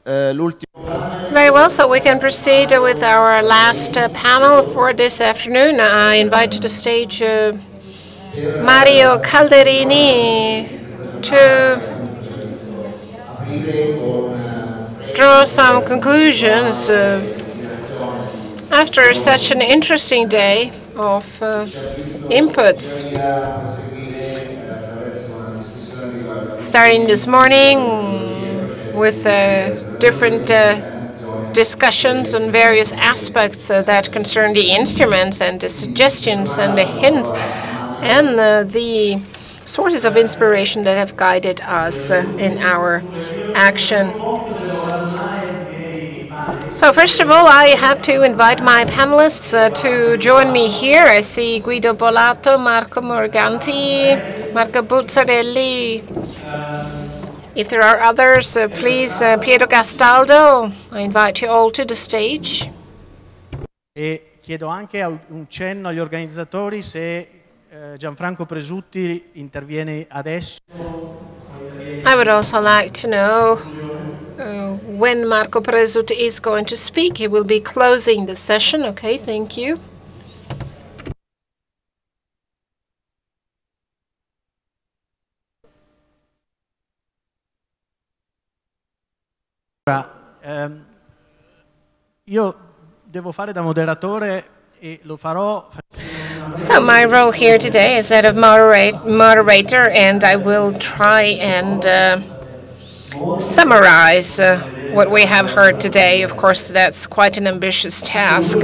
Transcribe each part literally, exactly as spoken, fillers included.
Very well, so we can proceed with our last uh, panel for this afternoon. I invite to the stage uh, Mario Calderini to draw some conclusions uh, after such an interesting day of uh, inputs. Starting this morning with uh, different uh, discussions on various aspects uh, that concern the instruments and the suggestions and the hints and uh, the sources of inspiration that have guided us uh, in our action. So first of all, I have to invite my panelists uh, to join me here. I see Guido Bollato, Marco Morganti, Marco Buzzarelli. If there are others, uh, please, uh, Piero Castaldo, I invite you all to the stage. E chiedo anche un cenno agli organizzatori se uh, Gianfranco Presutti interviene adesso. I would also like to know uh, when Marco Presutti is going to speak. He will be closing the session. Okay, thank you. Um, io devo fare da moderatore e lo farò. So my role here today is that of moderate, moderator, and I will try and uh, summarize uh, what we have heard today. Of course, that's quite an ambitious task.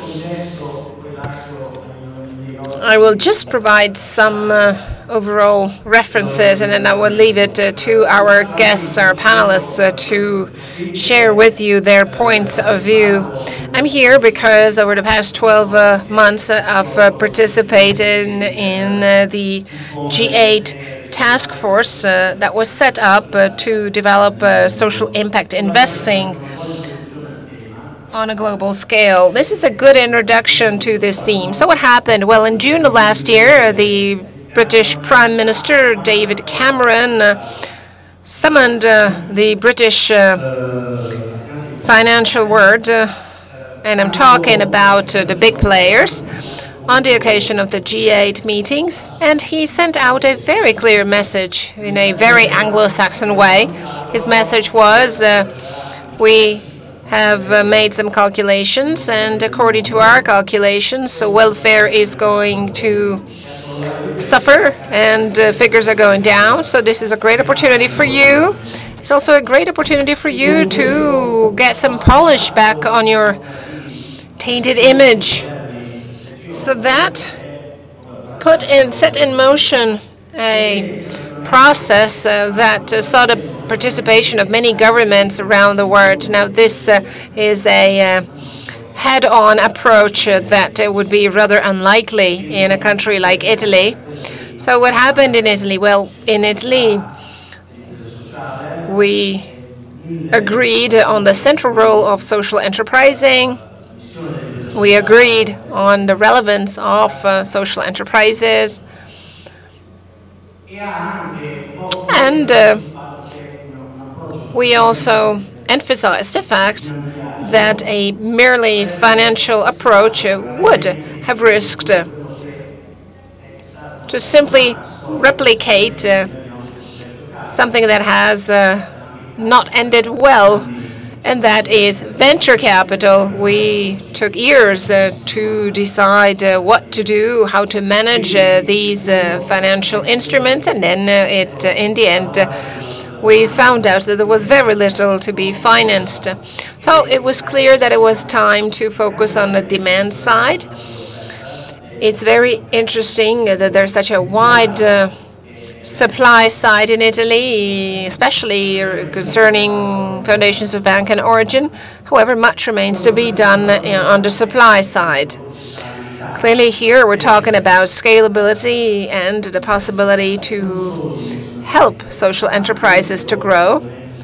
I will just provide some uh, overall references, and then I will leave it uh, to our guests, our panelists, uh, to share with you their points of view. I'm here because over the past twelve uh, months uh, I've uh, participated in, in uh, the G eight task force uh, that was set up uh, to develop uh, social impact investing on a global scale. This is a good introduction to this theme. So what happened? Well, in June of last year, the British Prime Minister David Cameron uh, summoned uh, the British uh, financial world, uh, and I'm talking about uh, the big players, on the occasion of the G eight meetings, and he sent out a very clear message in a very Anglo-Saxon way. His message was, uh, we have uh, made some calculations, and according to our calculations, so welfare is going to suffer, and uh, figures are going down. So this is a great opportunity for you. It's also a great opportunity for you to get some polish back on your tainted image. So that put in, set in motion a process uh, that uh, saw the participation of many governments around the world. Now this uh, is a uh, head-on approach uh, that uh, would be rather unlikely in a country like Italy. So what happened in Italy? Well, in Italy, we agreed on the central role of social enterprising. We agreed on the relevance of uh, social enterprises. And uh, we also emphasized the fact that a merely financial approach uh, would have risked uh, to simply replicate uh, something that has uh, not ended well, and that is venture capital. We took years uh, to decide uh, what to do, how to manage uh, these uh, financial instruments, and then uh, it, uh, in the end, uh, we found out that there was very little to be financed. So it was clear that it was time to focus on the demand side. It's very interesting that there's such a wide uh, supply side in Italy, especially concerning foundations of bank and origin. However, much remains to be done on the supply side. Clearly here we're talking about scalability and the possibility to help social enterprises to grow.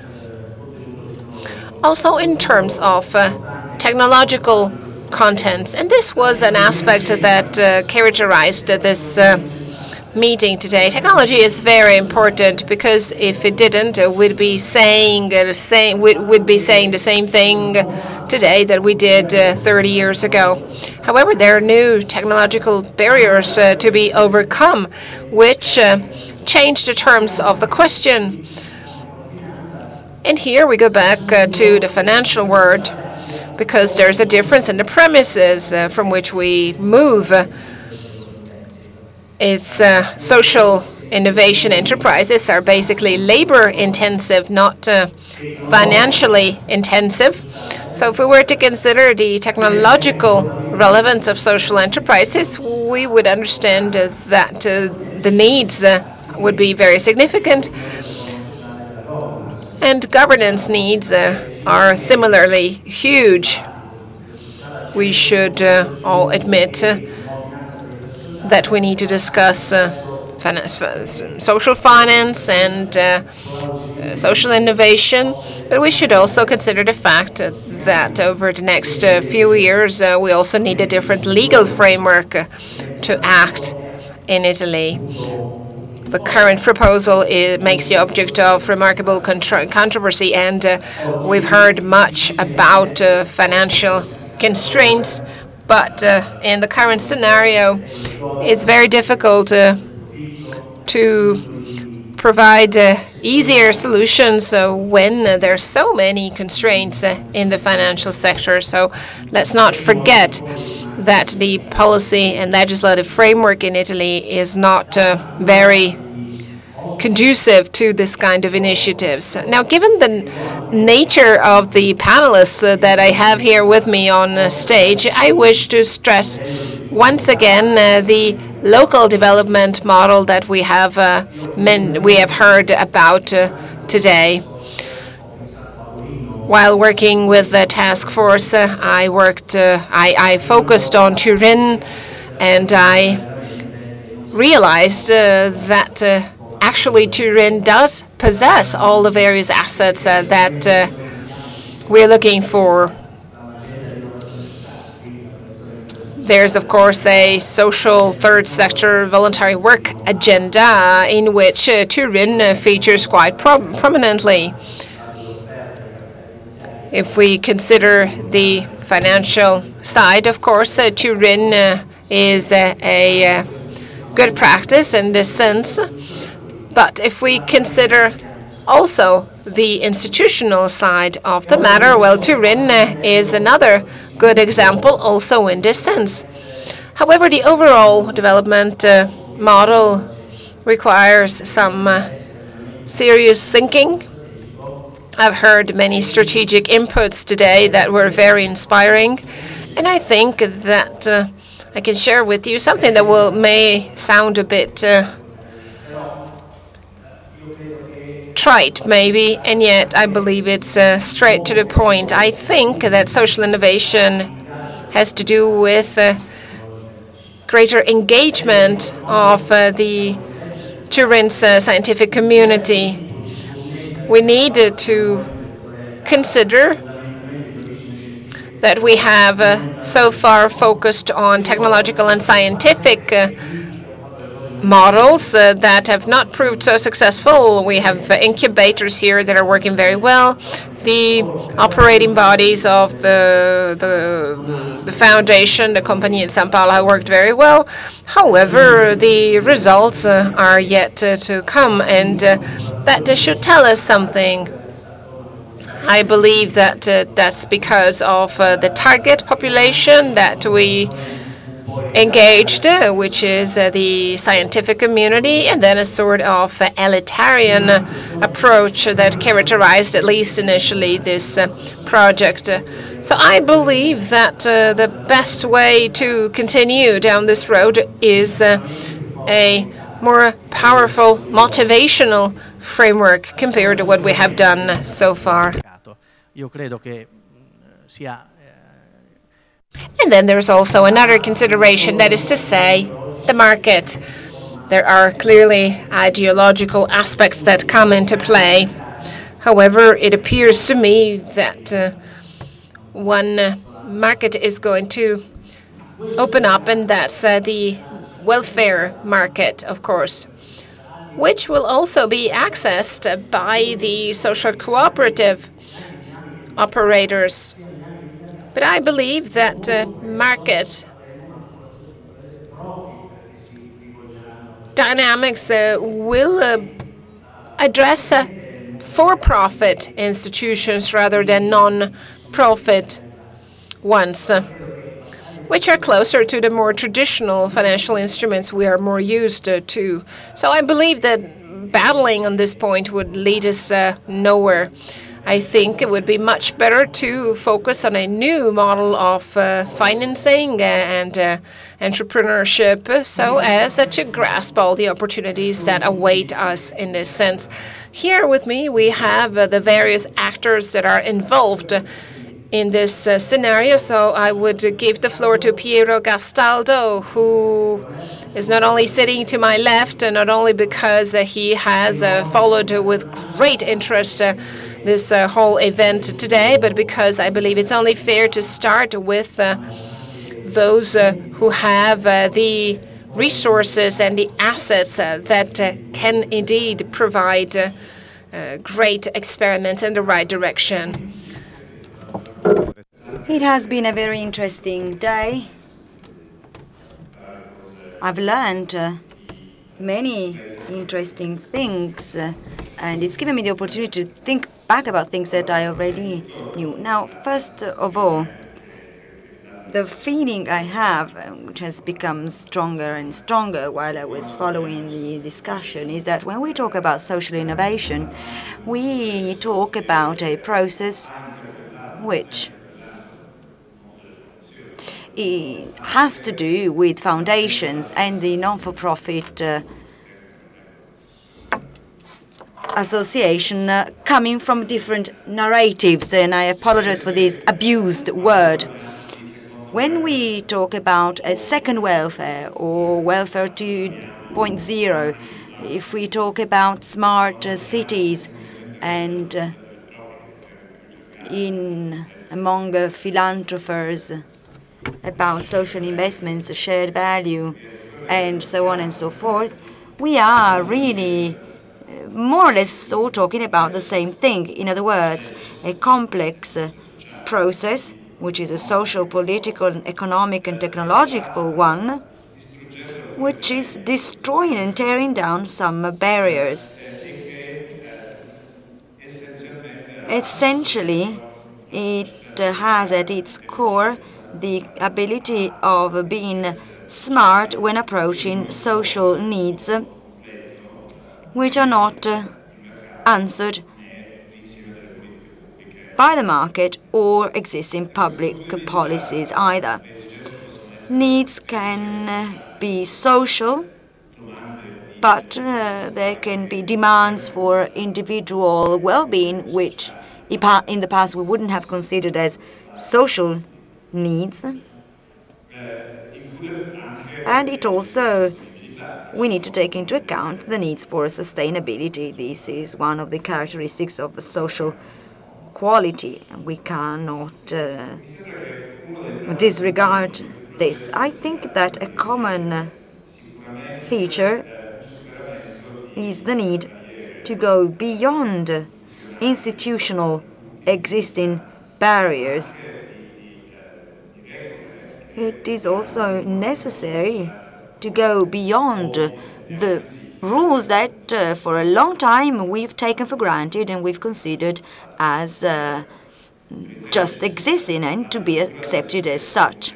Also in terms of uh, technological contents. And this was an aspect that uh, characterized uh, this uh, meeting today. Technology is very important because if it didn't, uh, we'd be saying uh, same we'd, we'd be saying the same thing today that we did uh, thirty years ago. However, there are new technological barriers uh, to be overcome, which uh, change the terms of the question. And here we go back uh, to the financial world, because there's a difference in the premises uh, from which we move. It's uh, social innovation enterprises are basically labor intensive, not uh, financially intensive. So if we were to consider the technological relevance of social enterprises, we would understand uh, that uh, the needs uh, would be very significant. And governance needs uh, are similarly huge. We should uh, all admit uh, that we need to discuss uh, finance, social finance and uh, uh, social innovation, but we should also consider the fact uh, that over the next uh, few years uh, we also need a different legal framework uh, to act in Italy. The current proposal is, makes the object of remarkable contro controversy, and uh, we've heard much about uh, financial constraints, but uh, in the current scenario, it's very difficult uh, to provide uh, easier solutions uh, when uh, there are so many constraints uh, in the financial sector. So let's not forget that the policy and legislative framework in Italy is not uh, very conducive to this kind of initiatives. Now, given the nature of the panelists uh, that I have here with me on uh, stage, I wish to stress once again uh, the local development model that we have uh, men we have heard about uh, today. While working with the task force, uh, I worked, uh, I, I focused on Turin, and I realized uh, that uh, actually Turin does possess all the various assets uh, that uh, we're looking for. There's, of course, a social third sector voluntary work agenda in which uh, Turin uh, features quite prom prominently. If we consider the financial side, of course, uh, Turin uh, is uh, a uh, good practice in this sense. But if we consider also the institutional side of the matter, well, Turin uh, is another good example also in this sense. However, the overall development uh, model requires some uh, serious thinking. I've heard many strategic inputs today that were very inspiring, and I think that uh, I can share with you something that will may sound a bit uh, trite, maybe, and yet I believe it's uh, straight to the point. I think that social innovation has to do with uh, greater engagement of uh, the Turin's uh, scientific community. We need uh, to consider that we have uh, so far focused on technological and scientific uh, models uh, that have not proved so successful. We have uh, incubators here that are working very well. The operating bodies of the, the, the foundation, the company in San Paolo, have worked very well. However, the results uh, are yet uh, to come, and uh, that uh, should tell us something. I believe that uh, that's because of uh, the target population that we engaged, uh, which is uh, the scientific community, and then a sort of uh, elitarian uh, approach that characterized, at least initially, this uh, project. Uh, so I believe that uh, the best way to continue down this road is uh, a more powerful, motivational framework compared to what we have done so far. Io credo che sia And then there's also another consideration, that is to say, the market. There are clearly ideological aspects that come into play. However, it appears to me that uh, one uh, market is going to open up, and that's uh, the welfare market, of course, which will also be accessed by the social cooperative operators. But I believe that uh, market dynamics uh, will uh, address uh, for-profit institutions rather than non-profit ones, uh, which are closer to the more traditional financial instruments we are more used uh, to. So I believe that battling on this point would lead us uh, nowhere. I think it would be much better to focus on a new model of uh, financing and uh, entrepreneurship so as uh, to grasp all the opportunities that await us in this sense. Here with me, we have uh, the various actors that are involved in this uh, scenario. So I would uh, give the floor to Piero Gastaldo, who is not only sitting to my left, and not only because uh, he has uh, followed with great interest uh, this uh, whole event today, but because I believe it's only fair to start with uh, those uh, who have uh, the resources and the assets uh, that uh, can indeed provide uh, uh, great experiments in the right direction. It has been a very interesting day. I've learned uh, many interesting things, uh, and it's given me the opportunity to think back about things that I already knew. Now, first of all, the feeling I have, which has become stronger and stronger while I was following the discussion, is that when we talk about social innovation, we talk about a process which it has to do with foundations and the non-for-profit uh, association uh, coming from different narratives, and I apologize for this abused word. When we talk about a second welfare or welfare two point oh, if we talk about smart uh, cities and uh, in among uh, philanthropers about social investments, shared value, and so on and so forth, we are really uh, more or less all talking about the same thing. In other words, a complex uh, process, which is a social, political, economic, and technological one, which is destroying and tearing down some barriers. Essentially, it uh, has at its core the ability of being smart when approaching social needs, which are not uh, answered by the market or existing public policies either. Needs can uh, be social, but uh, there can be demands for individual well-being, which in the past we wouldn't have considered as social needs. And it also, we need to take into account the needs for sustainability. This is one of the characteristics of social quality. We cannot uh, disregard this. I think that a common feature is the need to go beyond institutional existing barriers. It is also necessary to go beyond the rules that uh, for a long time we've taken for granted and we've considered as uh, just existing and to be accepted as such.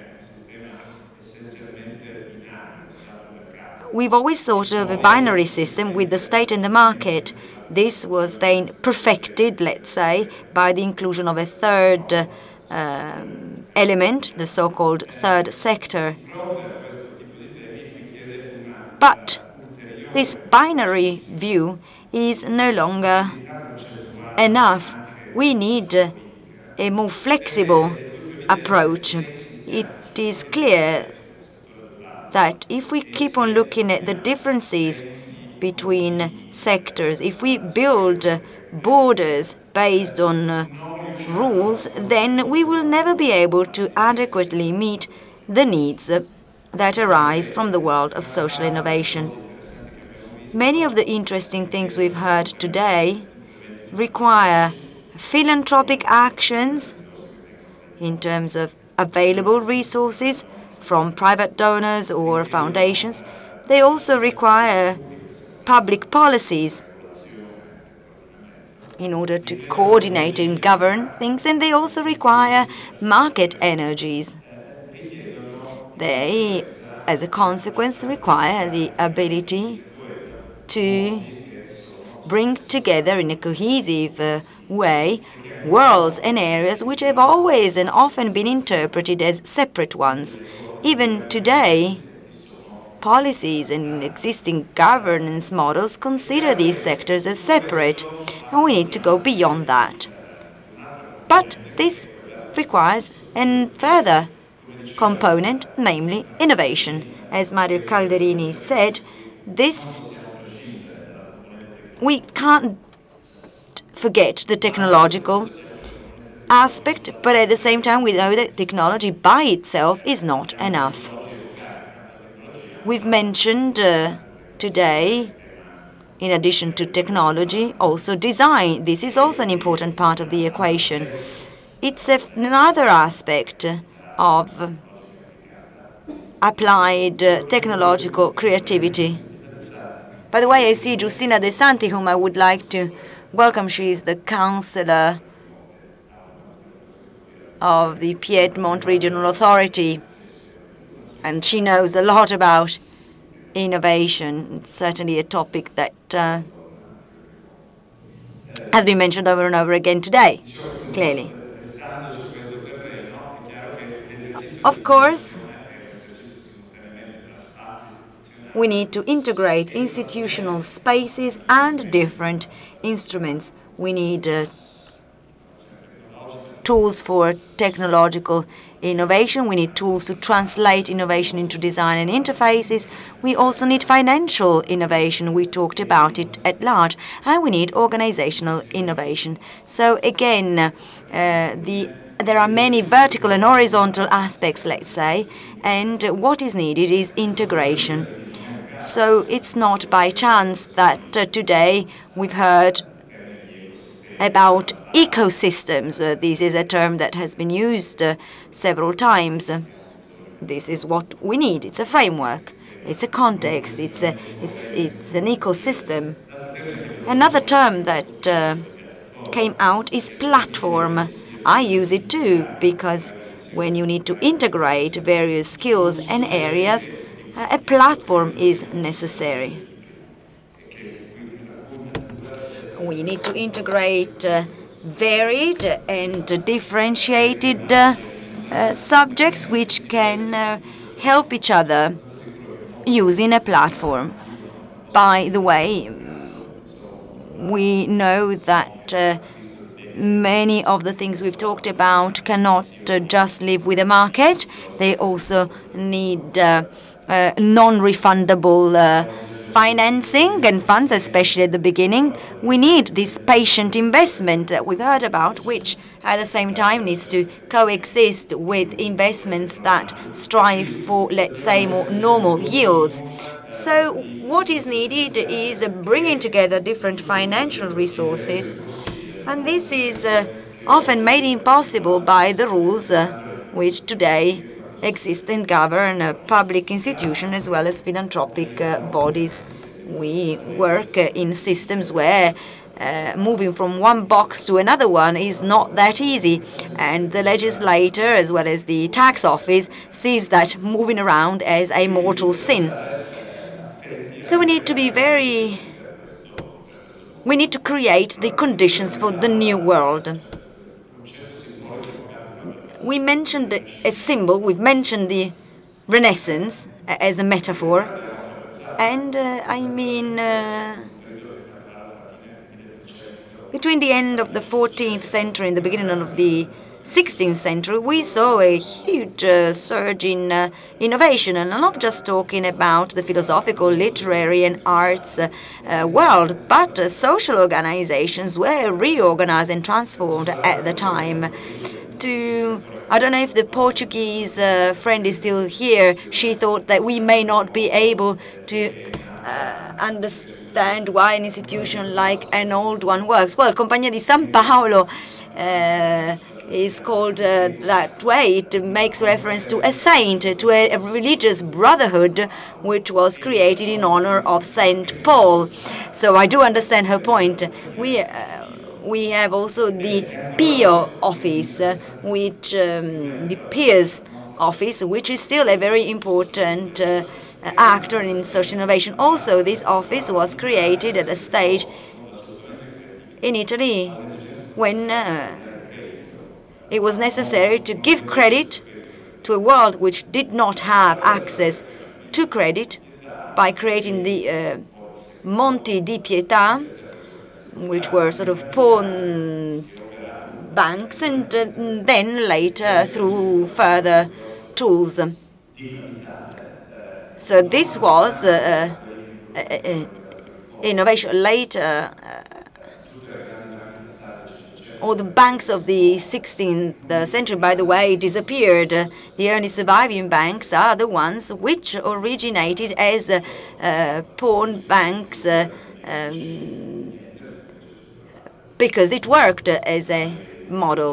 We've always thought of a binary system with the state and the market. This was then perfected, let's say, by the inclusion of a third uh, um, element, the so-called third sector. But this binary view is no longer enough. We need a more flexible approach. It is clear that if we keep on looking at the differences between sectors, if we build borders based on uh, rules, then we will never be able to adequately meet the needs that arise from the world of social innovation. Many of the interesting things we've heard today require philanthropic actions in terms of available resources from private donors or foundations. They also require public policies in order to coordinate and govern things, and they also require market energies. They, as a consequence, require the ability to bring together in a cohesive uh, way worlds and areas which have always and often been interpreted as separate ones. Even today, policies and existing governance models consider these sectors as separate, and we need to go beyond that. But this requires a further component, namely innovation. As Mario Calderini said, this we can't forget the technological aspect, but at the same time we know that technology by itself is not enough. We've mentioned uh, today, in addition to technology, also design. This is also an important part of the equation. It's a, another aspect of applied uh, technological creativity. By the way, I see Giustina De Santi, whom I would like to welcome. She is the councillor of the Piedmont Regional Authority, and she knows a lot about innovation. It's certainly a topic that uh, has been mentioned over and over again today, clearly. Of course, we need to integrate institutional spaces and different instruments. We need uh, tools for technological innovation. We need tools to translate innovation into design and interfaces. We also need financial innovation. We talked about it at large. And we need organizational innovation. So again, uh, the there are many vertical and horizontal aspects, let's say, and what is needed is integration. So it's not by chance that uh, today we've heard about ecosystems. Uh, this is a term that has been used uh, several times. This is what we need. It's a framework. It's a context. It's a it's it's an ecosystem. Another term that uh, came out is platform. I use it too because when you need to integrate various skills and areas, uh, a platform is necessary. We need to integrate uh, varied and differentiated uh, uh, subjects which can uh, help each other using a platform. By the way, we know that uh, many of the things we've talked about cannot uh, just live with the market. They also need uh, uh, non-refundable uh, financing and funds, especially at the beginning. We need this patient investment that we've heard about, which at the same time needs to coexist with investments that strive for, let's say, more normal yields. So what is needed is bringing together different financial resources, and this is uh, often made impossible by the rules uh, which today exist and govern uh, public institutions as well as philanthropic uh, bodies. We work uh, in systems where uh, moving from one box to another one is not that easy, and the legislator as well as the tax office sees that moving around as a mortal sin. So we need to be very We need to create the conditions for the new world. We mentioned a symbol, we've mentioned the Renaissance as a metaphor, and uh, I mean, uh, between the end of the fourteenth century and the beginning of the sixteenth century, we saw a huge uh, surge in uh, innovation, and I'm not just talking about the philosophical, literary, and arts uh, uh, world, but uh, social organizations were reorganized and transformed at the time. to, I don't know if the Portuguese uh, friend is still here. She thought that we may not be able to uh, understand why an institution like an old one works. Well, Compagnia di San Paolo uh, is called uh, that way. It makes reference to a saint, to a, a religious brotherhood which was created in honor of Saint Paul. So I do understand her point. We uh, we have also the Pio office, uh, which um, the Piers office, which is still a very important uh, actor in social innovation. Also, this office was created at a stage in Italy when uh, it was necessary to give credit to a world which did not have access to credit by creating the uh, Monti di Pietà, which were sort of pawn banks, and uh, then later through further tools. So this was uh, uh, uh, innovation. Later, uh, all the banks of the sixteenth century, by the way, disappeared. The only surviving banks are the ones which originated as uh, uh, pawn banks uh, um, because it worked as a model.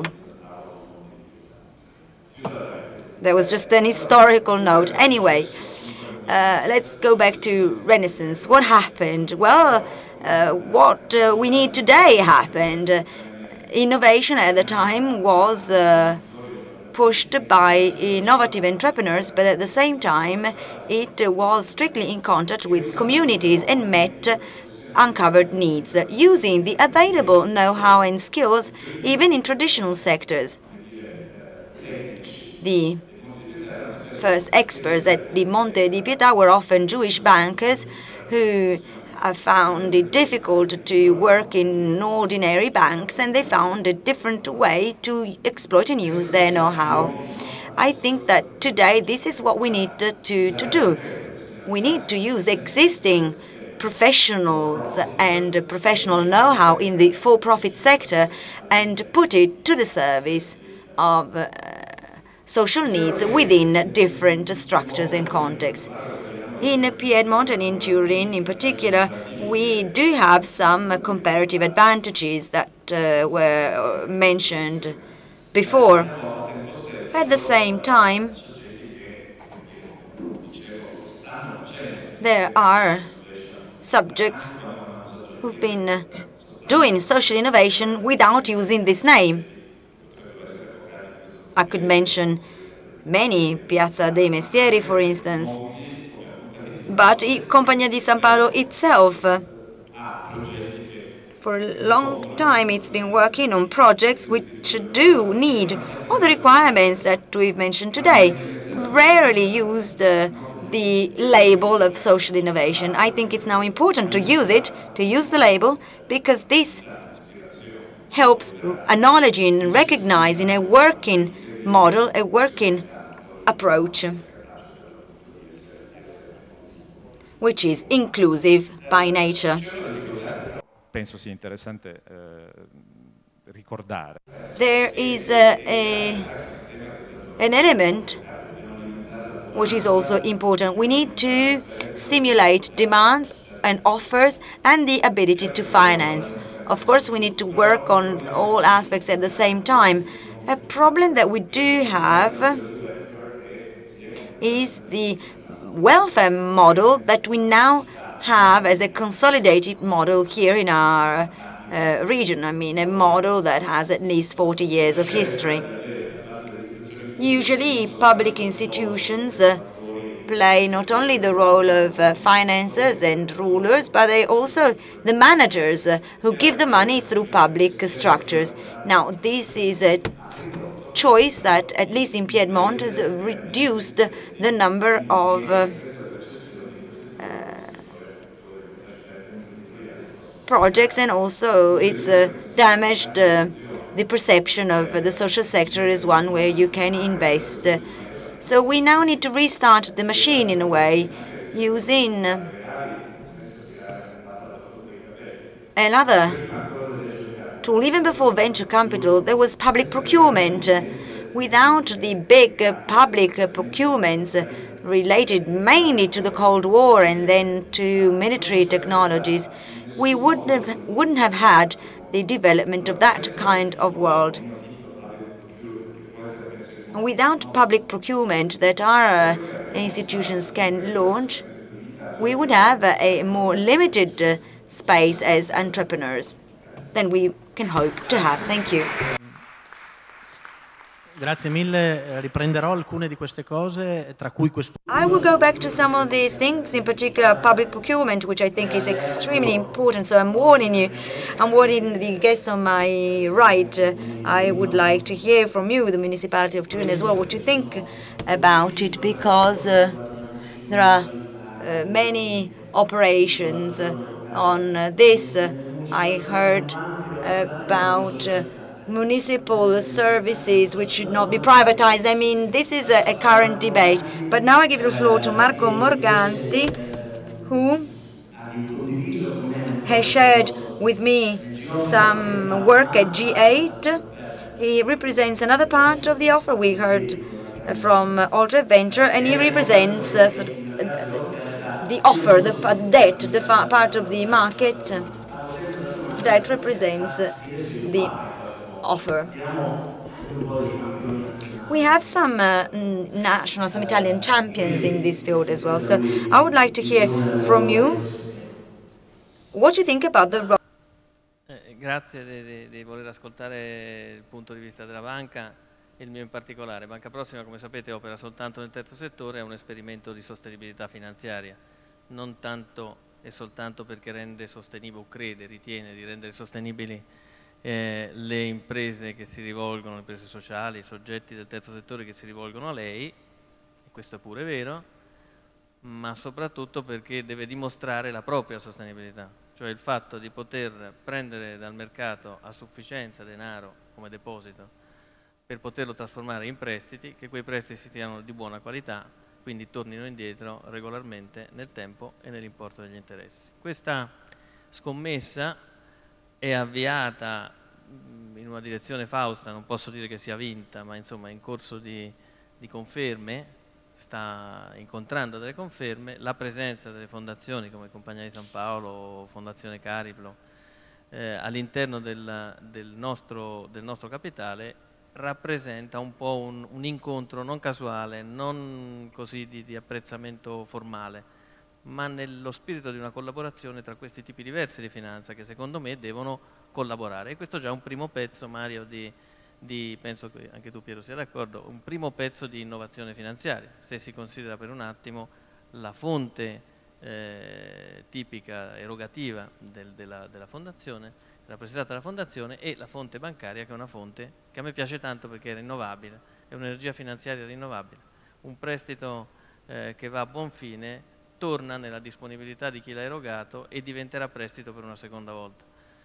There was just an historical note. Anyway, uh, let's go back to Renaissance. What happened? Well, uh, what uh, we need today happened. Innovation at the time was uh, pushed by innovative entrepreneurs, but at the same time it was strictly in contact with communities and met uncovered needs, using the available know-how and skills even in traditional sectors. The first experts at the Monte di Pietà were often Jewish bankers who I found it difficult to work in ordinary banks, and they found a different way to exploit and use their know-how. I think that today this is what we need to, to, to do. We need to use existing professionals and professional know-how in the for-profit sector and put it to the service of uh, social needs within different structures and contexts. In Piedmont and in Turin in particular, we do have some comparative advantages that uh, were mentioned before. At the same time, there are subjects who've been doing social innovation without using this name. I could mention many, Piazza dei Mestieri, for instance. But Compagnia di San Paolo itself, for a long time, it's been working on projects which do need all the requirements that we've mentioned today. Rarely used uh, the label of social innovation. I think it's now important to use it, to use the label, because this helps acknowledging and recognizing a working model, a working approach, which is inclusive by nature. Penso sia interessante eh, ricordare. There is a, a, an element which is also important. We need to stimulate demands and offers and the ability to finance. Of course, we need to work on all aspects at the same time. A problem that we do have is the welfare model that we now have as a consolidated model here in our uh, region. I mean, a model that has at least forty years of history. Usually, public institutions uh, play not only the role of uh, financiers and rulers, but they also the managers uh, who give the money through public structures. Now, this is a choice that, at least in Piedmont, has reduced the number of uh, uh, projects, and also it's uh, damaged uh, the perception of the social sector as one where you can invest. So we now need to restart the machine in a way, using another tool. Even before venture capital, there was public procurement. Without the big public procurements related mainly to the Cold War and then to military technologies, we wouldn't have, wouldn't have had the development of that kind of world. Without public procurement that our institutions can launch, we would have a more limited uh, space as entrepreneurs than we can hope to have. Thank you. Grazie mille, riprenderò alcune di queste cose, tra cui questo. I will go back to some of these things, in particular public procurement, which I think is extremely important. So I'm warning you, I'm warning the guests on my right. Uh, I would like to hear from you, the municipality of Turin as well, what you think about it, because uh, there are uh, many operations uh, on uh, this. Uh, I heard about uh, municipal services which should not be privatized. I mean, this is a, a current debate. But now I give the floor to Marco Morganti, who has shared with me some work at G eight. He represents another part of the offer. We heard from Ultra Venture, and he represents uh, sort of, uh, the offer, the debt, the part of the market that represents uh, the offer. We have some uh, national, some Italian champions in this field as well. So I would like to hear from you what you think about the role. Eh, grazie di, di, di voler ascoltare il punto di vista della banca, il mio in particolare. Banca Prossima, come sapete, opera soltanto nel terzo settore, è un esperimento di sostenibilità finanziaria, non tanto e soltanto perché rende sostenibile o crede, ritiene di rendere sostenibili Eh, le imprese che si rivolgono, le imprese sociali, i soggetti del terzo settore che si rivolgono a lei, e questo è pure vero, ma soprattutto perché deve dimostrare la propria sostenibilità, cioè il fatto di poter prendere dal mercato a sufficienza denaro come deposito per poterlo trasformare in prestiti, che quei prestiti siano di buona qualità, quindi tornino indietro regolarmente nel tempo e nell'importo degli interessi. Questa scommessa è avviata in una direzione fausta, non posso dire che sia vinta, ma insomma è in corso di, di conferme, sta incontrando delle conferme. La presenza delle fondazioni come Compagnia di San Paolo o Fondazione Cariplo eh, all'interno del, del, nostro, del nostro capitale rappresenta un po' un, un incontro non casuale, non così di, di apprezzamento formale, ma nello spirito di una collaborazione tra questi tipi diversi di finanza che secondo me devono collaborare. E questo già è un primo pezzo, Mario, di, di, penso che anche tu Piero sia d'accordo, un primo pezzo di innovazione finanziaria. Se si considera per un attimo la fonte eh, tipica erogativa del, della, della fondazione, rappresentata dalla fondazione, e la fonte bancaria, che è una fonte che a me piace tanto perché è rinnovabile, è un'energia finanziaria rinnovabile. Un prestito eh, che va a buon fine torna nella disponibilità di chi l'ha erogato e diventerà prestito per una seconda volta.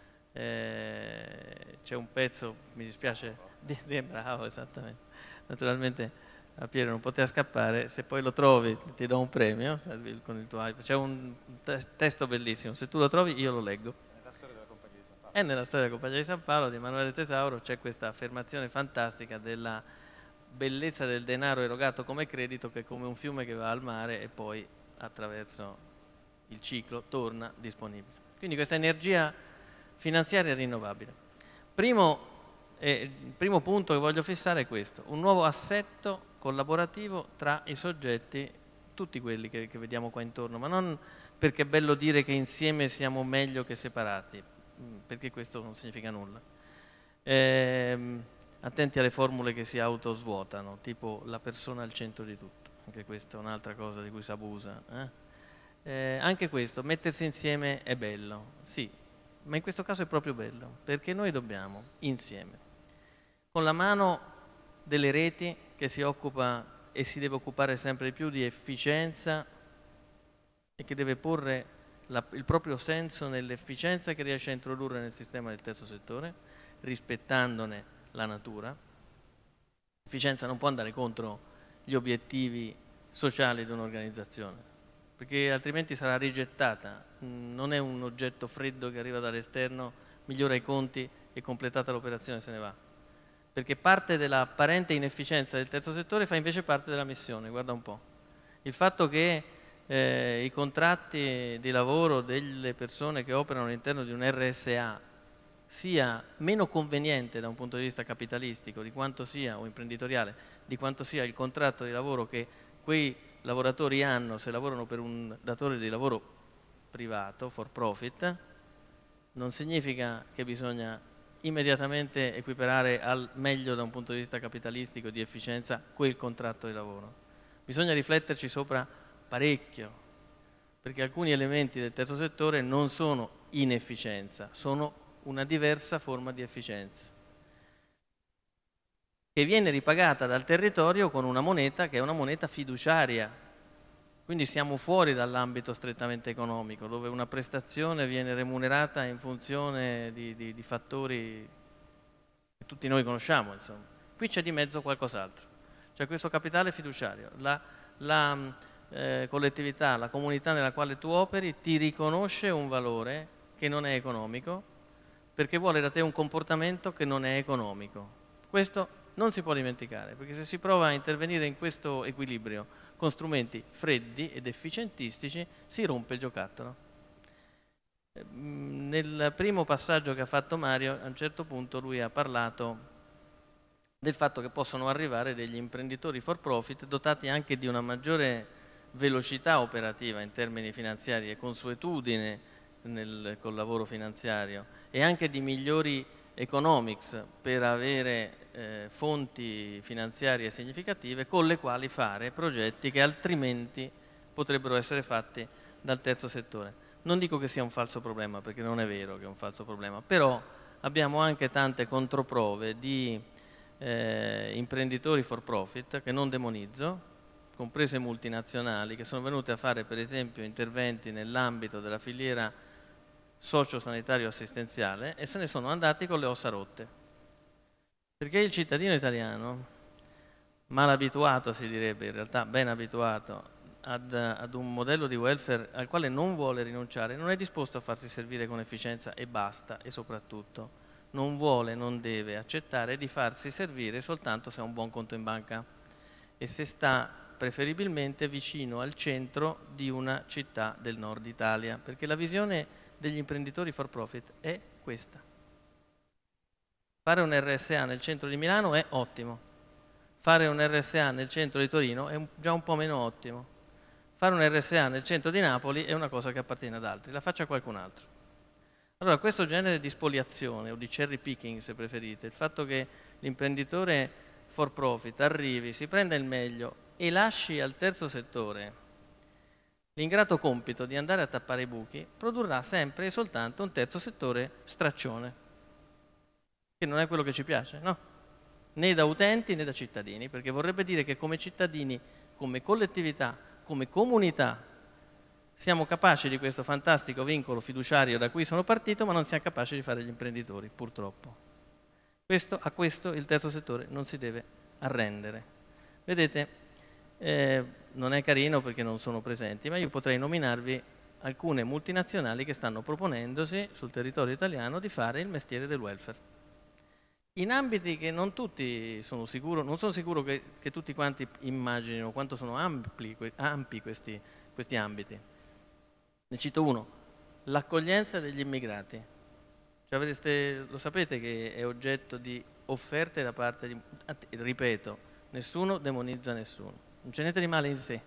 Eh, c'è un pezzo, mi dispiace, di, di, bravo, esattamente, naturalmente a Piero non poteva scappare, se poi lo trovi ti do un premio con il tuo iPad. C'è un testo bellissimo, se tu lo trovi io lo leggo. Nella storia della Compagnia di San Paolo. E nella storia della Compagnia di San Paolo di Emanuele Tesauro c'è questa affermazione fantastica della bellezza del denaro erogato come credito, che è come un fiume che va al mare e poi attraverso il ciclo torna disponibile. Quindi questa energia finanziaria rinnovabile. Primo, eh, il primo punto che voglio fissare è questo: un nuovo assetto collaborativo tra i soggetti, tutti quelli che, che vediamo qua intorno, ma non perché è bello dire che insieme siamo meglio che separati, perché questo non significa nulla. Eh, attenti alle formule che si autosvuotano, tipo la persona al centro di tutto. Anche questa è un'altra cosa di cui si abusa. Eh? Eh, anche questo, mettersi insieme è bello, sì, ma in questo caso è proprio bello, perché noi dobbiamo, insieme, con la mano delle reti che si occupa e si deve occupare sempre di più di efficienza e che deve porre la, il proprio senso nell'efficienza che riesce a introdurre nel sistema del terzo settore, rispettandone la natura. L'efficienza non può andare contro gli obiettivi sociali di un'organizzazione, perché altrimenti sarà rigettata. Non è un oggetto freddo che arriva dall'esterno, migliora i conti e completata l'operazione se ne va. Perché parte dell'apparente inefficienza del terzo settore fa invece parte della missione, guarda un po'. Il fatto che eh, i contratti di lavoro delle persone che operano all'interno di un R S A sia meno conveniente da un punto di vista capitalistico di quanto sia, o imprenditoriale, di quanto sia il contratto di lavoro che quei lavoratori hanno se lavorano per un datore di lavoro privato, for profit, non significa che bisogna immediatamente equiparare al meglio da un punto di vista capitalistico di efficienza quel contratto di lavoro. Bisogna rifletterci sopra parecchio, perché alcuni elementi del terzo settore non sono inefficienza, sono una diversa forma di efficienza, che viene ripagata dal territorio con una moneta che è una moneta fiduciaria. Quindi siamo fuori dall'ambito strettamente economico, dove una prestazione viene remunerata in funzione di, di, di fattori che tutti noi conosciamo, insomma. Qui c'è di mezzo qualcos'altro, c'è questo capitale fiduciario. La, la eh, collettività, la comunità nella quale tu operi ti riconosce un valore che non è economico, perché vuole da te un comportamento che non è economico. Questo non si può dimenticare, perché se si prova a intervenire in questo equilibrio con strumenti freddi ed efficientistici si rompe il giocattolo. Nel primo passaggio che ha fatto Mario, a un certo punto lui ha parlato del fatto che possono arrivare degli imprenditori for profit dotati anche di una maggiore velocità operativa in termini finanziari e consuetudine nel, col lavoro finanziario e anche di migliori economics per avere eh, fonti finanziarie significative con le quali fare progetti che altrimenti potrebbero essere fatti dal terzo settore. Non dico che sia un falso problema, perché non è vero che è un falso problema, però abbiamo anche tante controprove di eh, imprenditori for profit che non demonizzo, comprese multinazionali, che sono venute a fare per esempio interventi nell'ambito della filiera socio-sanitario assistenziale e se ne sono andati con le ossa rotte. Perché il cittadino italiano, mal abituato si direbbe, in realtà ben abituato ad, ad un modello di welfare al quale non vuole rinunciare, non è disposto a farsi servire con efficienza e basta, e soprattutto non vuole, non deve accettare di farsi servire soltanto se ha un buon conto in banca e se sta preferibilmente vicino al centro di una città del nord Italia, perché la visione degli imprenditori for profit è questa. Fare un R S A nel centro di Milano è ottimo, fare un R S A nel centro di Torino è un, già un po' meno ottimo, fare un R S A nel centro di Napoli è una cosa che appartiene ad altri, la faccia qualcun altro. Allora questo genere di spoliazione o di cherry picking se preferite, il fatto che l'imprenditore for profit arrivi, si prenda il meglio e lasci al terzo settore l'ingrato compito di andare a tappare i buchi, produrrà sempre e soltanto un terzo settore straccione, che non è quello che ci piace, no? Né da utenti né da cittadini, perché vorrebbe dire che come cittadini, come collettività, come comunità, siamo capaci di questo fantastico vincolo fiduciario da cui sono partito, ma non siamo capaci di fare gli imprenditori, purtroppo. Questo, a questo il terzo settore non si deve arrendere. Vedete, eh, non è carino perché non sono presenti, ma io potrei nominarvi alcune multinazionali che stanno proponendosi sul territorio italiano di fare il mestiere del welfare. In ambiti che non tutti sono sicuro, non sono sicuro che, che tutti quanti immaginino quanto sono ampi, ampi questi, questi ambiti. Ne cito uno, l'accoglienza degli immigrati. Cioè, avreste, lo sapete che è oggetto di offerte da parte di, ripeto, nessuno demonizza nessuno. Non c'è niente di male in sé.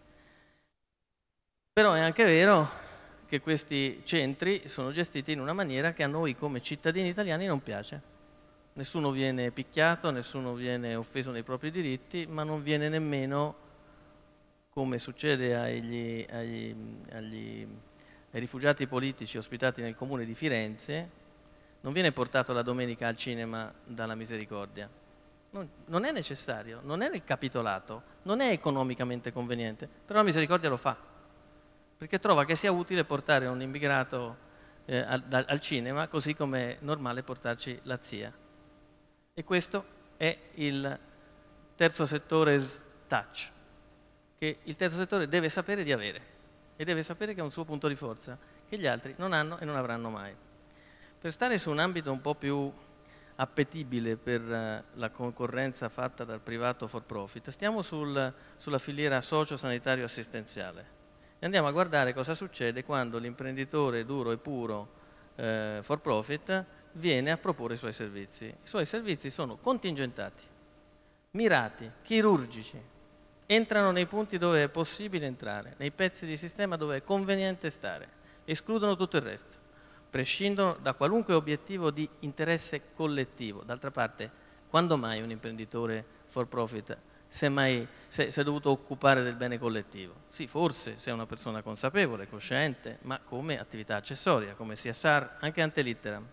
Però è anche vero che questi centri sono gestiti in una maniera che a noi come cittadini italiani non piace. Nessuno viene picchiato, nessuno viene offeso nei propri diritti, ma non viene nemmeno, come succede agli, agli, agli, ai rifugiati politici ospitati nel comune di Firenze, non viene portato la domenica al cinema dalla Misericordia. Non, non è necessario, non è nel capitolato, non è economicamente conveniente, però la Misericordia lo fa, perché trova che sia utile portare un immigrato eh, al, al cinema, così come è normale portarci la zia. E questo è il terzo settore touch, che il terzo settore deve sapere di avere, e deve sapere che è un suo punto di forza, che gli altri non hanno e non avranno mai. Per stare su un ambito un po' più appetibile per la concorrenza fatta dal privato for profit, stiamo sul, sulla filiera socio-sanitario assistenziale e andiamo a guardare cosa succede quando l'imprenditore duro e puro eh, for profit viene a proporre i suoi servizi. I suoi servizi sono contingentati, mirati, chirurgici, entrano nei punti dove è possibile entrare, nei pezzi di sistema dove è conveniente stare, escludono tutto il resto, prescindono da qualunque obiettivo di interesse collettivo. D'altra parte, quando mai un imprenditore for profit si è, mai, si è dovuto occupare del bene collettivo? Sì, forse se è una persona consapevole, cosciente, ma come attività accessoria, come C S R, anche ante litteram.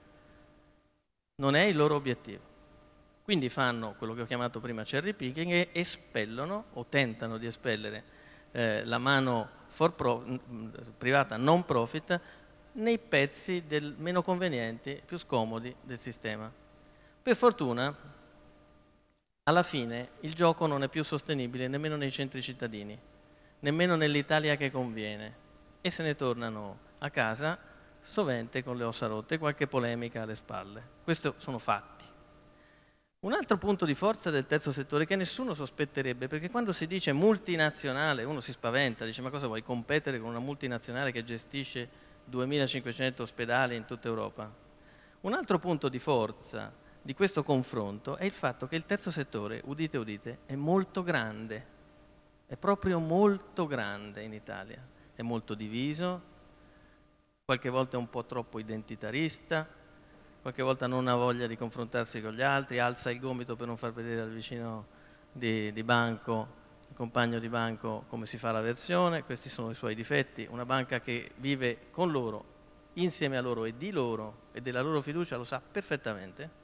Non è il loro obiettivo. Quindi fanno quello che ho chiamato prima cherry picking e espellono o tentano di espellere eh, la mano for profit, privata non profit nei pezzi del, meno convenienti, più scomodi del sistema. Per fortuna, alla fine, il gioco non è più sostenibile nemmeno nei centri cittadini, nemmeno nell'Italia che conviene, e se ne tornano a casa sovente con le ossa rotte e qualche polemica alle spalle. Questi sono fatti. Un altro punto di forza del terzo settore che nessuno sospetterebbe, perché quando si dice multinazionale uno si spaventa, dice ma cosa vuoi competere con una multinazionale che gestisce duemilacinquecento ospedali in tutta Europa? Un altro punto di forza di questo confronto è il fatto che il terzo settore, udite udite, è molto grande, è proprio molto grande in Italia, è molto diviso, qualche volta è un po' troppo identitarista, qualche volta non ha voglia di confrontarsi con gli altri, alza il gomito per non far vedere al vicino di, di banco, il compagno di banco, come si fa la versione. Questi sono i suoi difetti. Una banca che vive con loro, insieme a loro e di loro e della loro fiducia lo sa perfettamente.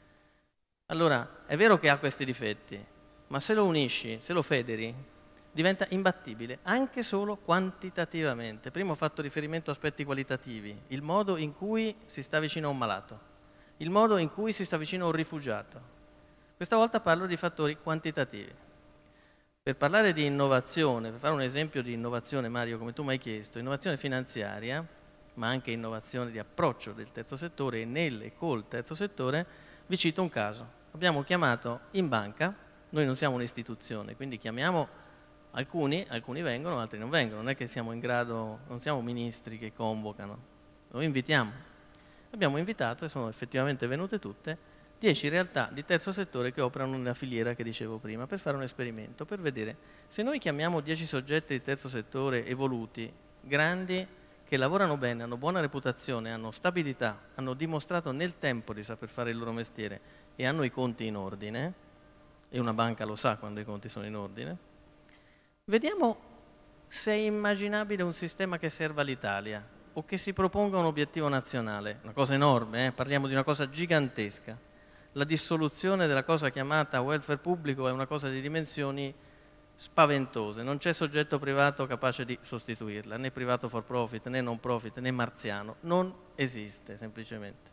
Allora, è vero che ha questi difetti, ma se lo unisci, se lo federi, diventa imbattibile, anche solo quantitativamente. Prima ho fatto riferimento a aspetti qualitativi, il modo in cui si sta vicino a un malato, il modo in cui si sta vicino a un rifugiato. Questa volta parlo di fattori quantitativi. Per parlare di innovazione, per fare un esempio di innovazione, Mario, come tu mi hai chiesto, innovazione finanziaria, ma anche innovazione di approccio del terzo settore e nel e col terzo settore, vi cito un caso. Abbiamo chiamato in banca, noi non siamo un'istituzione, quindi chiamiamo alcuni, alcuni vengono, altri non vengono, non è che siamo in grado, non siamo ministri che convocano, noi invitiamo. Abbiamo invitato, e sono effettivamente venute tutte, dieci realtà di terzo settore che operano nella filiera che dicevo prima, per fare un esperimento, per vedere se noi chiamiamo dieci soggetti di terzo settore evoluti, grandi, che lavorano bene, hanno buona reputazione, hanno stabilità, hanno dimostrato nel tempo di saper fare il loro mestiere e hanno i conti in ordine, e una banca lo sa quando i conti sono in ordine, vediamo se è immaginabile un sistema che serva all'Italia o che si proponga un obiettivo nazionale, una cosa enorme, eh? Parliamo di una cosa gigantesca. La dissoluzione della cosa chiamata welfare pubblico è una cosa di dimensioni spaventose, non c'è soggetto privato capace di sostituirla, né privato for profit, né non profit, né marziano, non esiste semplicemente.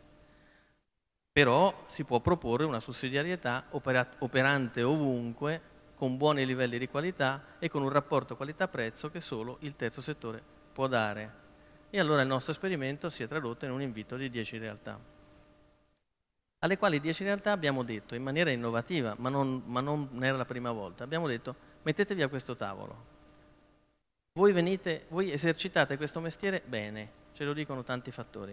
Però si può proporre una sussidiarietà operante ovunque, con buoni livelli di qualità e con un rapporto qualità-prezzo che solo il terzo settore può dare. E allora il nostro esperimento si è tradotto in un invito di dieci realtà, alle quali dieci realtà abbiamo detto in maniera innovativa, ma non, ma non era la prima volta, abbiamo detto mettetevi a questo tavolo, voi, venite, voi esercitate questo mestiere bene, ce lo dicono tanti fattori,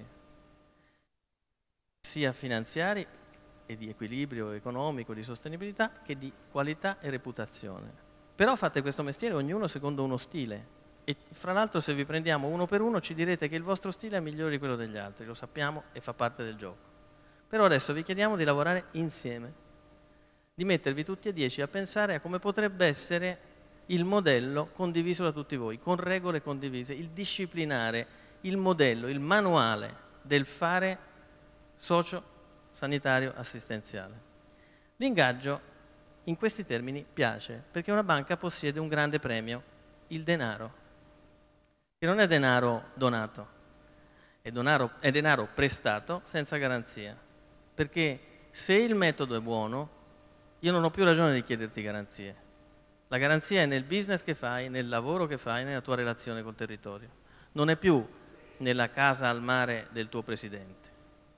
sia finanziari e di equilibrio economico, di sostenibilità, che di qualità e reputazione. Però fate questo mestiere ognuno secondo uno stile e fra l'altro se vi prendiamo uno per uno ci direte che il vostro stile è migliore di quello degli altri, lo sappiamo e fa parte del gioco. Però adesso vi chiediamo di lavorare insieme, di mettervi tutti e dieci a pensare a come potrebbe essere il modello condiviso da tutti voi, con regole condivise, il disciplinare, il modello, il manuale del fare socio-sanitario assistenziale. L'ingaggio in questi termini piace, perché una banca possiede un grande premio, il denaro, che non è denaro donato, è denaro, è denaro prestato senza garanzia. Perché se il metodo è buono, io non ho più ragione di chiederti garanzie. La garanzia è nel business che fai, nel lavoro che fai, nella tua relazione col territorio. Non è più nella casa al mare del tuo presidente.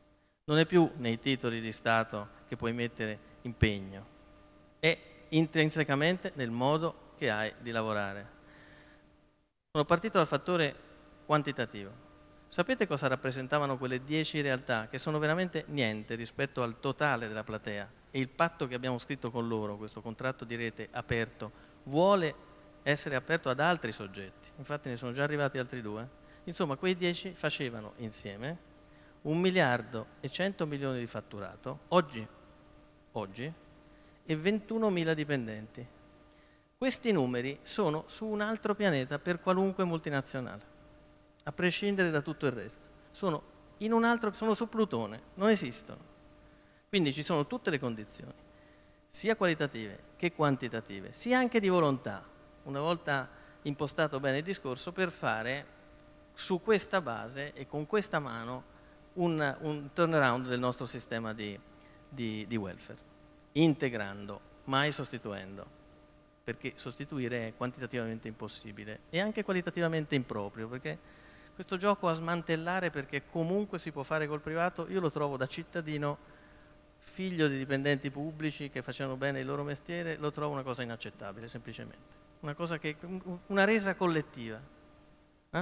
non è più nei titoli di Stato che puoi mettere impegno, è intrinsecamente nel modo che hai di lavorare. Sono partito dal fattore quantitativo. Sapete cosa rappresentavano quelle dieci realtà, che sono veramente niente rispetto al totale della platea? E il patto che abbiamo scritto con loro, questo contratto di rete aperto, vuole essere aperto ad altri soggetti. Infatti ne sono già arrivati altri due. Insomma, quei dieci facevano insieme un miliardo e cento milioni di fatturato, oggi, oggi e ventunomila dipendenti. Questi numeri sono su un altro pianeta per qualunque multinazionale, a prescindere da tutto il resto. Sono, in un altro, sono su Plutone, non esistono. Quindi ci sono tutte le condizioni, sia qualitative che quantitative, sia anche di volontà, una volta impostato bene il discorso, per fare su questa base e con questa mano un, un turnaround del nostro sistema di, di, di welfare, integrando, mai sostituendo, perché sostituire è quantitativamente impossibile e anche qualitativamente improprio, perché questo gioco a smantellare perché comunque si può fare col privato, io lo trovo da cittadino, figlio di dipendenti pubblici che facevano bene il loro mestiere, lo trovo una cosa inaccettabile, semplicemente. Una cosa che, una resa collettiva. Eh?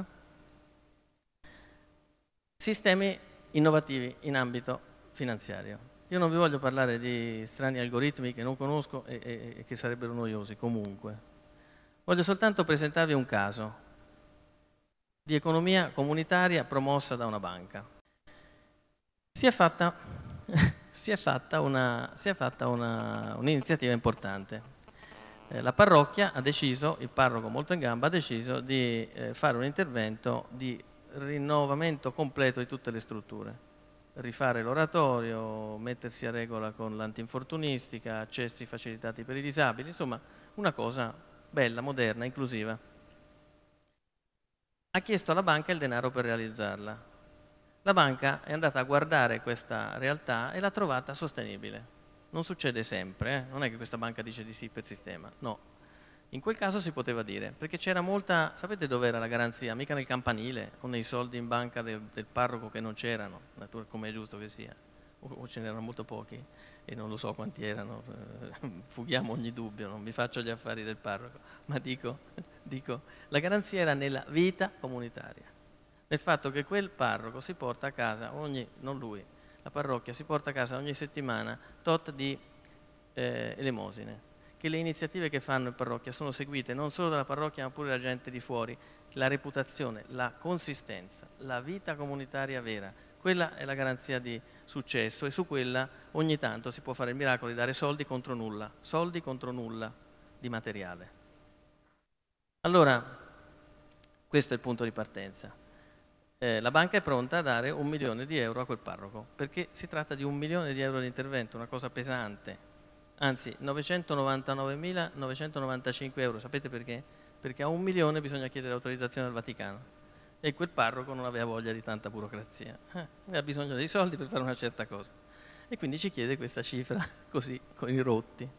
Sistemi innovativi in ambito finanziario. Io non vi voglio parlare di strani algoritmi che non conosco e, e, e che sarebbero noiosi comunque. Voglio soltanto presentarvi un caso di economia comunitaria promossa da una banca. Si è fatta, si è fatta una, si è fatta una, un'iniziativa importante. Eh, la parrocchia ha deciso, il parroco molto in gamba, ha deciso di eh, fare un intervento di rinnovamento completo di tutte le strutture. Rifare l'oratorio, mettersi a regola con l'antinfortunistica, accessi facilitati per i disabili, insomma una cosa bella, moderna, inclusiva. Ha chiesto alla banca il denaro per realizzarla. La banca è andata a guardare questa realtà e l'ha trovata sostenibile. Non succede sempre, eh? Non è che questa banca dice di sì per sistema, no. In quel caso si poteva dire, perché c'era molta, sapete dove era la garanzia? Mica nel campanile o nei soldi in banca del, del parroco che non c'erano, come è giusto che sia, o, o ce n'erano molto pochi e non lo so quanti erano, fughiamo ogni dubbio, non mi faccio gli affari del parroco, ma dico, dico, la garanzia era nella vita comunitaria, nel fatto che quel parroco si porta a casa ogni, non lui, la parrocchia si porta a casa ogni settimana tot di eh, elemosine, che le iniziative che fanno in parrocchia sono seguite non solo dalla parrocchia ma pure da gente di fuori, la reputazione, la consistenza, la vita comunitaria vera, quella è la garanzia di successo e su quella ogni tanto si può fare il miracolo di dare soldi contro nulla, soldi contro nulla di materiale. Allora, questo è il punto di partenza. Eh, la banca è pronta a dare un milione di euro a quel parroco, perché si tratta di un milione di euro di intervento, una cosa pesante. Anzi, novecentonovantanovemilaноvecentonovantacinque euro, sapete perché? Perché a un milione bisogna chiedere l'autorizzazione al Vaticano e quel parroco non aveva voglia di tanta burocrazia, eh, aveva bisogno dei soldi per fare una certa cosa e quindi ci chiede questa cifra così, con i rotti.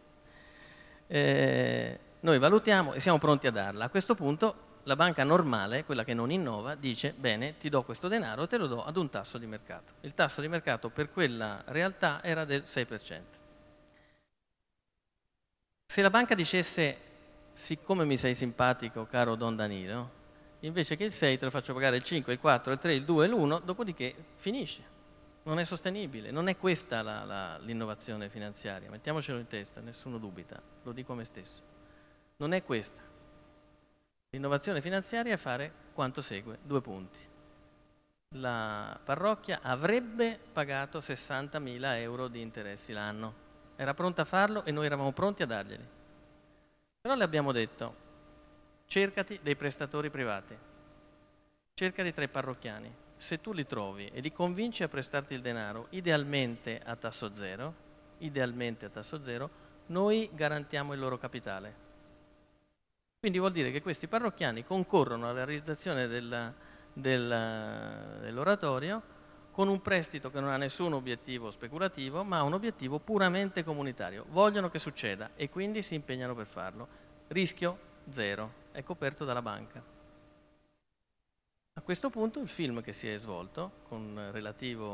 Eh, noi valutiamo e siamo pronti a darla. A questo punto la banca normale, quella che non innova, dice bene, ti do questo denaro e te lo do ad un tasso di mercato. Il tasso di mercato per quella realtà era del sei per cento. Se la banca dicesse, siccome mi sei simpatico, caro Don Danilo, invece che il sei te lo faccio pagare il cinque, il quattro, il tre, il due e l'uno, dopodiché finisce. Non è sostenibile, non è questa la, la, l'innovazione finanziaria, mettiamocelo in testa, nessuno dubita, lo dico a me stesso. Non è questa. L'innovazione finanziaria è fare quanto segue, due punti. La parrocchia avrebbe pagato sessantamila euro di interessi l'anno. Era pronta a farlo e noi eravamo pronti a darglieli. Però le abbiamo detto, cercati dei prestatori privati, cercati tra i parrocchiani. Se tu li trovi e li convinci a prestarti il denaro, idealmente a tasso zero, idealmente a tasso zero, noi garantiamo il loro capitale. Quindi vuol dire che questi parrocchiani concorrono alla realizzazione del, del, dell'oratorio con un prestito che non ha nessun obiettivo speculativo, ma ha un obiettivo puramente comunitario. Vogliono che succeda e quindi si impegnano per farlo. Rischio zero, è coperto dalla banca. A questo punto il film che si è svolto, con relativo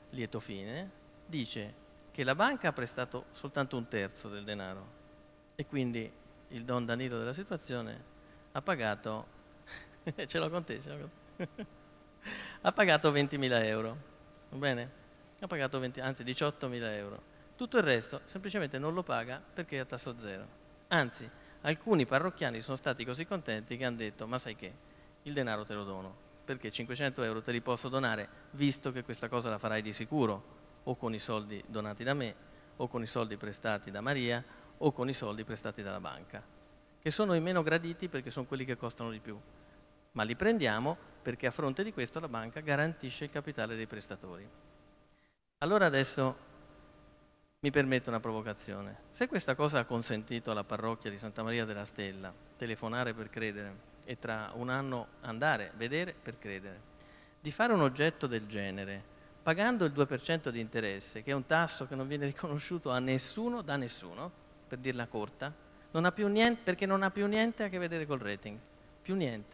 lieto fine, dice che la banca ha prestato soltanto un terzo del denaro e quindi il Don Danilo della situazione ha pagato, ce l'ho con te, ce l'ho con te. ha pagato ventimila euro, va bene? Ha pagato venti, anzi diciottomila euro. Tutto il resto semplicemente non lo paga perché è a tasso zero. Anzi, alcuni parrocchiani sono stati così contenti che hanno detto: ma sai che, il denaro te lo dono, perché cinquecento euro te li posso donare, visto che questa cosa la farai di sicuro, o con i soldi donati da me, o con i soldi prestati da Maria, o con i soldi prestati dalla banca, che sono i meno graditi perché sono quelli che costano di più. Ma li prendiamo perché a fronte di questo la banca garantisce il capitale dei prestatori. Allora adesso mi permetto una provocazione. Se questa cosa ha consentito alla parrocchia di Santa Maria della Stella telefonare per credere e tra un anno andare, vedere per credere, di fare un oggetto del genere, pagando il due per cento di interesse, che è un tasso che non viene riconosciuto a nessuno da nessuno, per dirla corta, non ha più niente, perché non ha più niente a che vedere col rating, più niente.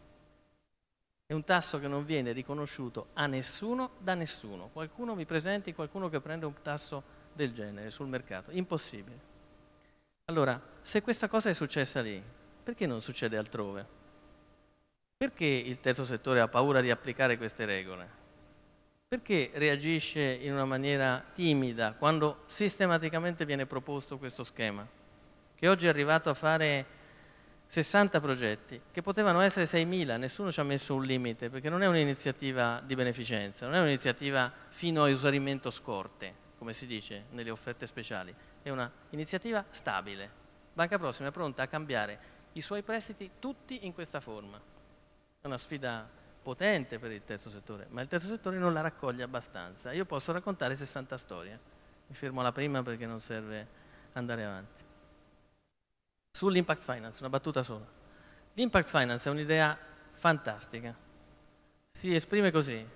È un tasso che non viene riconosciuto a nessuno da nessuno. Qualcuno mi presenti, qualcuno che prende un tasso del genere sul mercato, impossibile. Allora, se questa cosa è successa lì, perché non succede altrove? Perché il terzo settore ha paura di applicare queste regole? Perché reagisce in una maniera timida quando sistematicamente viene proposto questo schema, che oggi è arrivato a fare sessanta progetti, che potevano essere seimila, nessuno ci ha messo un limite, perché non è un'iniziativa di beneficenza, non è un'iniziativa fino a esaurimento scorte, come si dice nelle offerte speciali, è un'iniziativa stabile. Banca Prossima è pronta a cambiare i suoi prestiti tutti in questa forma. È una sfida potente per il terzo settore, ma il terzo settore non la raccoglie abbastanza. Io posso raccontare sessanta storie, mi fermo alla prima perché non serve andare avanti. Sull'impact finance, una battuta sola. L'impact finance è un'idea fantastica. Si esprime così: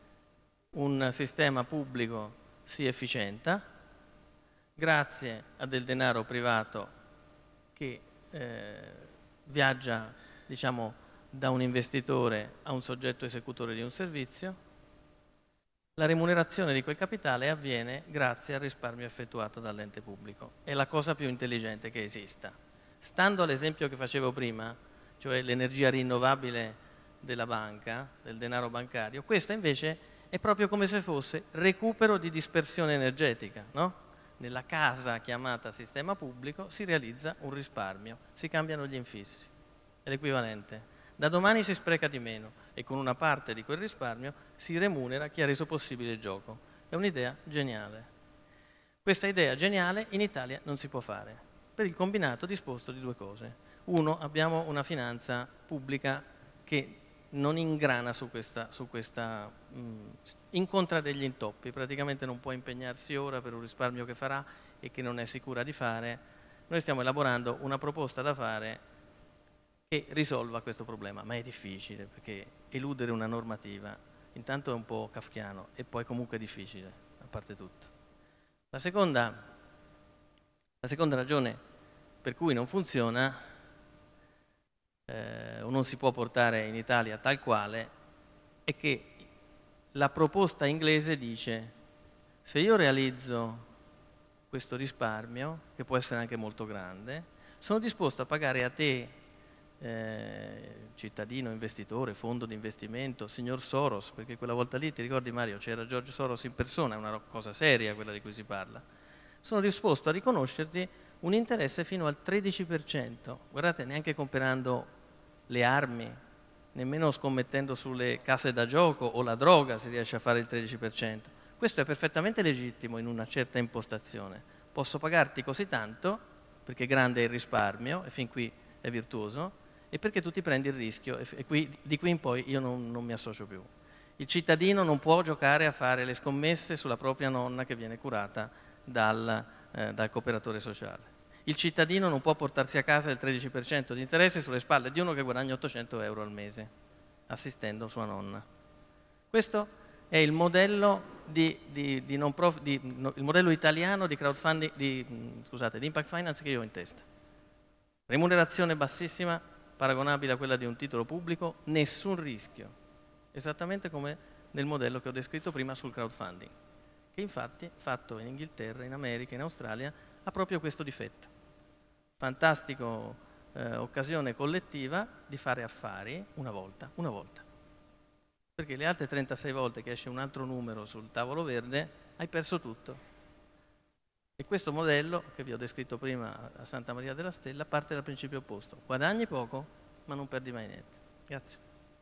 un sistema pubblico si efficienta grazie a del denaro privato che eh, viaggia, diciamo, da un investitore a un soggetto esecutore di un servizio. La remunerazione di quel capitale avviene grazie al risparmio effettuato dall'ente pubblico. È la cosa più intelligente che esista. Stando all'esempio che facevo prima, cioè l'energia rinnovabile della banca, del denaro bancario, questa invece è proprio come se fosse recupero di dispersione energetica, no? Nella casa chiamata sistema pubblico si realizza un risparmio, si cambiano gli infissi, è l'equivalente. Da domani si spreca di meno e con una parte di quel risparmio si remunera chi ha reso possibile il gioco. È un'idea geniale. Questa idea geniale in Italia non si può fare, per il combinato disposto di due cose. Uno, abbiamo una finanza pubblica che non ingrana su questa, su questa mh, incontra degli intoppi, praticamente non può impegnarsi ora per un risparmio che farà e che non è sicura di fare. Noi stiamo elaborando una proposta da fare che risolva questo problema, ma è difficile perché eludere una normativa intanto è un po' kafkiano e poi comunque è difficile, a parte tutto. La seconda, la seconda ragione per cui non funziona Eh, o non si può portare in Italia tal quale, è che la proposta inglese dice: se io realizzo questo risparmio, che può essere anche molto grande, sono disposto a pagare a te, eh, cittadino, investitore, fondo di investimento, signor Soros, perché quella volta lì, ti ricordi Mario, c'era George Soros in persona, è una cosa seria quella di cui si parla, sono disposto a riconoscerti un interesse fino al tredici per cento, guardate, neanche comprando le armi, nemmeno scommettendo sulle case da gioco o la droga si riesce a fare il tredici per cento. Questo è perfettamente legittimo in una certa impostazione. Posso pagarti così tanto, perché grande è il risparmio, e fin qui è virtuoso, e perché tu ti prendi il rischio, e qui, di qui in poi io non, non mi associo più. Il cittadino non può giocare a fare le scommesse sulla propria nonna che viene curata dal, eh, dal cooperatore sociale. Il cittadino non può portarsi a casa il tredici per cento di interessi sulle spalle di uno che guadagna ottocento euro al mese, assistendo sua nonna. Questo è il modello, di, di, di non prof, di, no, il modello italiano di crowdfunding, di, scusate, di impact finance che io ho in testa. Remunerazione bassissima, paragonabile a quella di un titolo pubblico, nessun rischio, esattamente come nel modello che ho descritto prima sul crowdfunding. che infatti, fatto in Inghilterra, in America, in Australia, ha proprio questo difetto. Fantastico eh, occasione collettiva di fare affari una volta, una volta. Perché le altre trentasei volte che esce un altro numero sul tavolo verde hai perso tutto. E questo modello, che vi ho descritto prima a Santa Maria della Stella, parte dal principio opposto. Guadagni poco, ma non perdi mai niente. Grazie.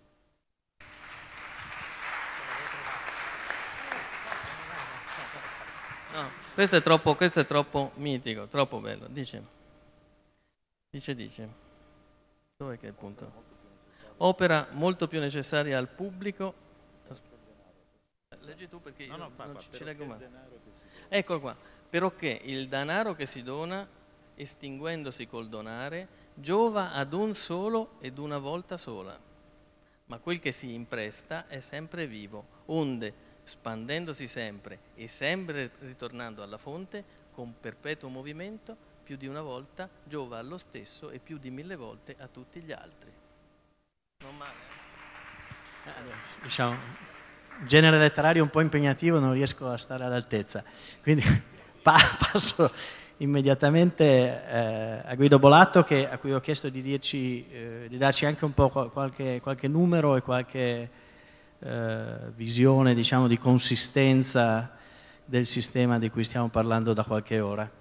No, questo è troppo, questo è troppo mitico, troppo bello. Dice, dice, dice. Dov'è che è il punto? Opera molto più necessaria al pubblico. Leggi tu perché io no, no, non fa, ci, ci leggo mai. Eccolo qua. Perché il denaro che si dona, estinguendosi col donare, giova ad un solo ed una volta sola. Ma quel che si impresta è sempre vivo, onde, spandendosi sempre e sempre ritornando alla fonte, con perpetuo movimento, più di una volta giova allo stesso e più di mille volte a tutti gli altri. Non male, eh? Eh, diciamo, genere letterario un po' impegnativo, non riesco a stare all'altezza. Quindi pa passo immediatamente eh, a Guido Bolatto, che, a cui ho chiesto di, dirci, eh, di darci anche un po' qualche, qualche numero e qualche eh, visione, diciamo, di consistenza del sistema di cui stiamo parlando da qualche ora.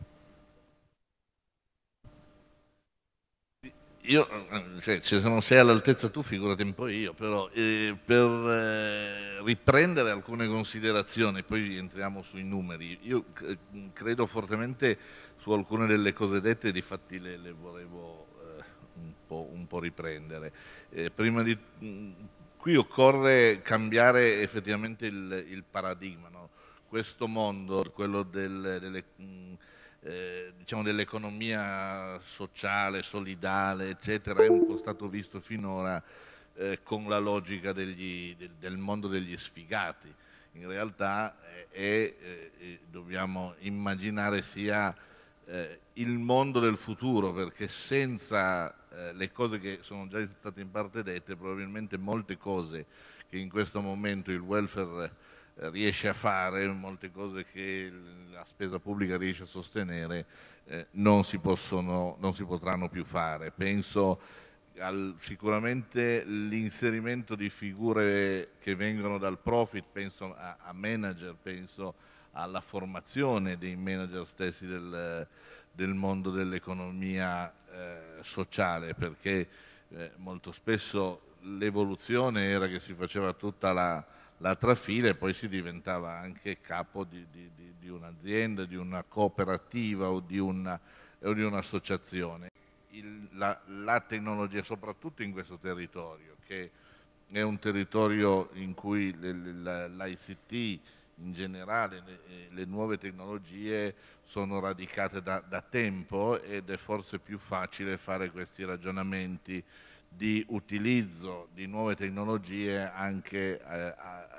Io, cioè, se non sei all'altezza tu, figurati un po' io, però eh, per eh, riprendere alcune considerazioni, poi entriamo sui numeri. Io credo fortemente su alcune delle cose dette, difatti le, le volevo eh, un, po', un po' riprendere. Eh, prima di, mh, qui occorre cambiare effettivamente il, il paradigma, no? Questo mondo, quello del, delle... Mh, Eh, diciamo dell'economia sociale, solidale, eccetera, è un po' stato visto finora eh, con la logica degli, del, del mondo degli sfigati. In realtà eh, è, eh, dobbiamo immaginare sia eh, il mondo del futuro, perché senza eh, le cose che sono già state in parte dette, probabilmente molte cose che in questo momento il welfare riesce a fare, molte cose che la spesa pubblica riesce a sostenere, eh, non si possono, non si potranno più fare. Penso al, sicuramente l'inserimento di figure che vengono dal profit, penso a, a manager, penso alla formazione dei manager stessi del, del mondo dell'economia eh, sociale, perché eh, molto spesso l'evoluzione era che si faceva tutta la la trafila e poi si diventava anche capo di, di, di, di un'azienda, di una cooperativa o di un'associazione. Un la, la tecnologia, soprattutto in questo territorio, che è un territorio in cui l'I C T in generale, le, le nuove tecnologie sono radicate da, da tempo, ed è forse più facile fare questi ragionamenti di utilizzo di nuove tecnologie anche, eh,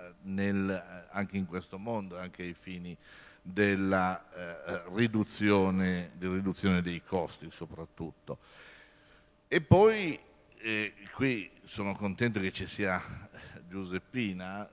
nel, anche in questo mondo, anche ai fini della eh, riduzione, di riduzione dei costi soprattutto. E poi eh, qui sono contento che ci sia Giuseppina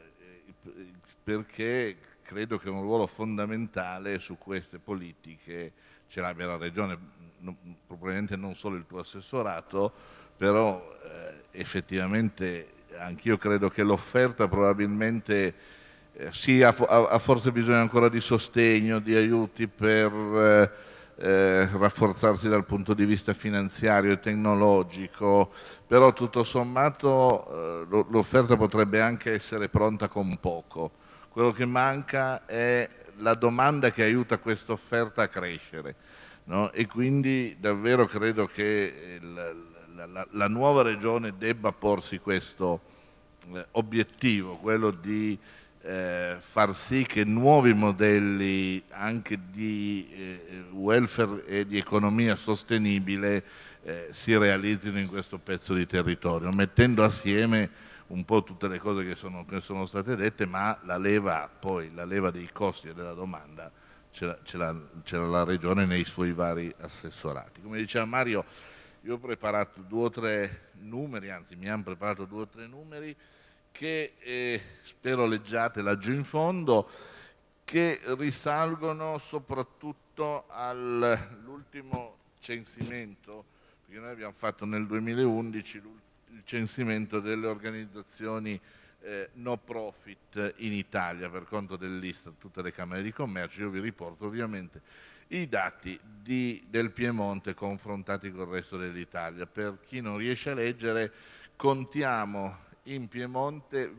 eh, perché credo che un ruolo fondamentale su queste politiche ce l'abbia la Regione, non, probabilmente non solo il tuo assessorato, però eh, effettivamente anch'io credo che l'offerta probabilmente eh, sì, ha, ha forse bisogno ancora di sostegno, di aiuti per eh, eh, rafforzarsi dal punto di vista finanziario e tecnologico, però tutto sommato eh, l'offerta potrebbe anche essere pronta con poco. Quello che manca è la domanda che aiuta questa offerta a crescere, no? E quindi davvero credo che il, La, la nuova regione debba porsi questo eh, obiettivo, quello di eh, far sì che nuovi modelli anche di eh, welfare e di economia sostenibile eh, si realizzino in questo pezzo di territorio, mettendo assieme un po' tutte le cose che sono, che sono state dette, ma la leva, poi, la leva dei costi e della domanda ce l'ha la regione nei suoi vari assessorati. Come diceva Mario, io ho preparato due o tre numeri, anzi mi hanno preparato due o tre numeri che eh, spero leggiate laggiù in fondo, che risalgono soprattutto all'ultimo censimento, perché noi abbiamo fatto nel duemilaundici il censimento delle organizzazioni eh, no profit in Italia per conto dell'Istat, tutte le camere di commercio. Io vi riporto ovviamente i dati di, del Piemonte confrontati con il resto dell'Italia. Per chi non riesce a leggere, contiamo in Piemonte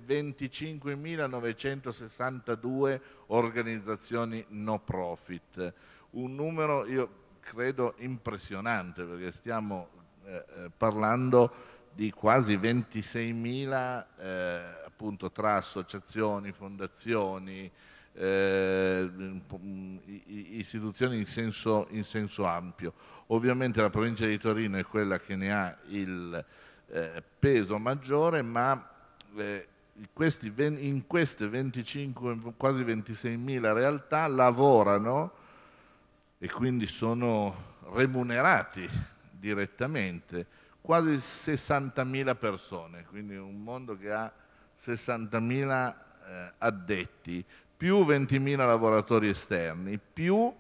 venticinquemilanovecentosessantadue organizzazioni no profit, un numero io credo impressionante, perché stiamo eh, parlando di quasi ventiseimila eh, appunto tra associazioni, fondazioni, eh, istituzioni in senso, in senso ampio. Ovviamente la provincia di Torino è quella che ne ha il eh, peso maggiore, ma eh, questi, in queste venticinque, quasi ventiseimila realtà lavorano e quindi sono remunerati direttamente quasi sessantamila persone, quindi un mondo che ha sessantamila eh, addetti, più ventimila lavoratori esterni, più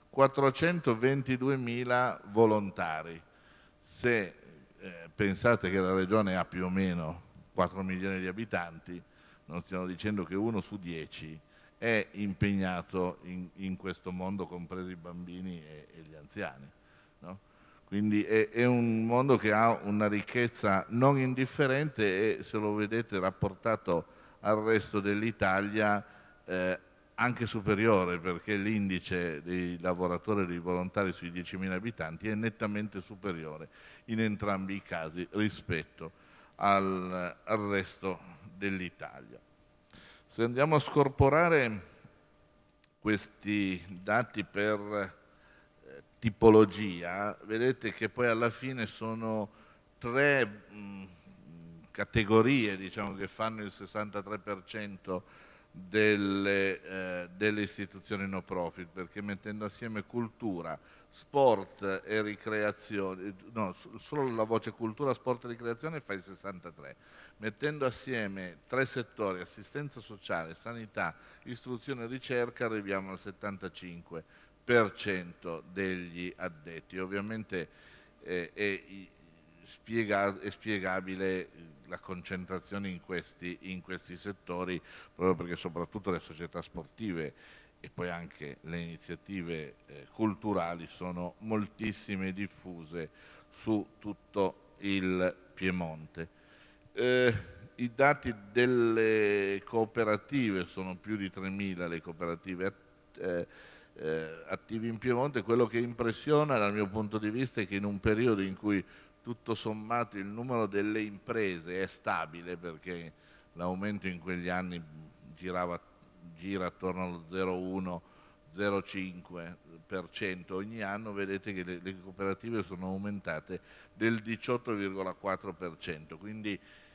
quattrocentoventiduemila volontari. Se eh, pensate che la regione ha più o meno quattro milioni di abitanti, non stiamo dicendo che uno su dieci è impegnato in, in questo mondo, compresi i bambini e, e gli anziani, no? Quindi è, è un mondo che ha una ricchezza non indifferente e, se lo vedete rapportato al resto dell'Italia, eh, anche superiore, perché l'indice dei lavoratori e dei volontari sui diecimila abitanti è nettamente superiore in entrambi i casi rispetto al, al resto dell'Italia. Se andiamo a scorporare questi dati per tipologia, vedete che poi alla fine sono tre mh, categorie, diciamo, che fanno il sessantatré per cento delle, eh, delle istituzioni no profit, perché mettendo assieme cultura, sport e ricreazione, no, solo la voce cultura, sport e ricreazione fa il sessantatré, mettendo assieme tre settori, assistenza sociale, sanità, istruzione e ricerca, arriviamo al settantacinque per cento degli addetti. Ovviamente eh, è, spiega, è spiegabile la concentrazione in questi, in questi settori, proprio perché soprattutto le società sportive e poi anche le iniziative eh, culturali sono moltissime e diffuse su tutto il Piemonte. Eh, I dati delle cooperative, sono più di tremila le cooperative eh, eh, attive in Piemonte. Quello che impressiona dal mio punto di vista è che in un periodo in cui tutto sommato il numero delle imprese è stabile, perché l'aumento in quegli anni girava, gira attorno allo zero virgola uno zero virgola cinque per cento ogni anno, vedete che le, le cooperative sono aumentate del diciotto virgola quattro per cento, quindi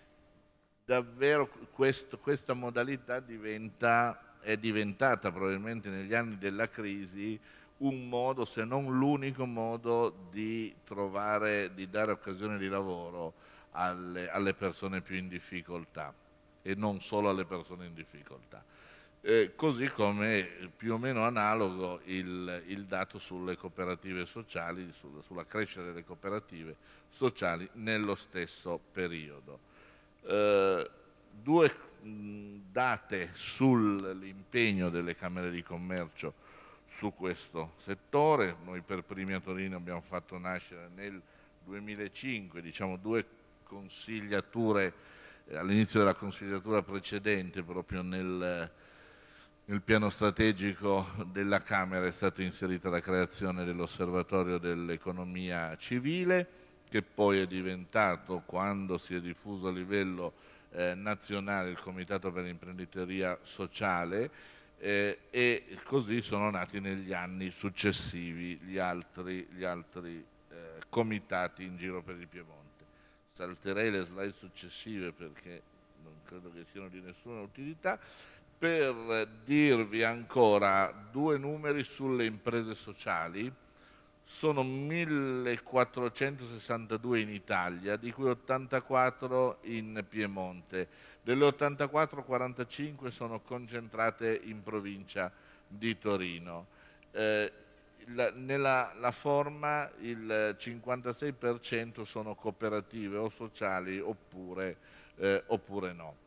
davvero questo, questa modalità diventa, è diventata probabilmente negli anni della crisi un modo, se non l'unico modo, di trovare, di dare occasione di lavoro alle, alle persone più in difficoltà e non solo alle persone in difficoltà. Eh, così come più o meno analogo il, il dato sulle cooperative sociali, sulla, sulla crescita delle cooperative sociali nello stesso periodo. Eh, due mh, date sull'impegno delle Camere di Commercio su questo settore. Noi per primi a Torino abbiamo fatto nascere nel duemilacinque, diciamo, due consigliature eh, all'inizio della consigliatura precedente, proprio nel, nel piano strategico della Camera è stata inserita la creazione dell'Osservatorio dell'Economia Civile, che poi è diventato, quando si è diffuso a livello eh, nazionale, il Comitato per l'Imprenditoria Sociale, eh, e così sono nati negli anni successivi gli altri, gli altri eh, comitati in giro per il Piemonte. Salterei le slide successive perché non credo che siano di nessuna utilità, per dirvi ancora due numeri sulle imprese sociali. Sono millequattrocentosessantadue in Italia, di cui ottantaquattro in Piemonte. Delle ottantaquattro, quarantacinque sono concentrate in provincia di Torino. Eh, la, nella la forma il cinquantasei per cento sono cooperative o sociali oppure, eh, oppure no.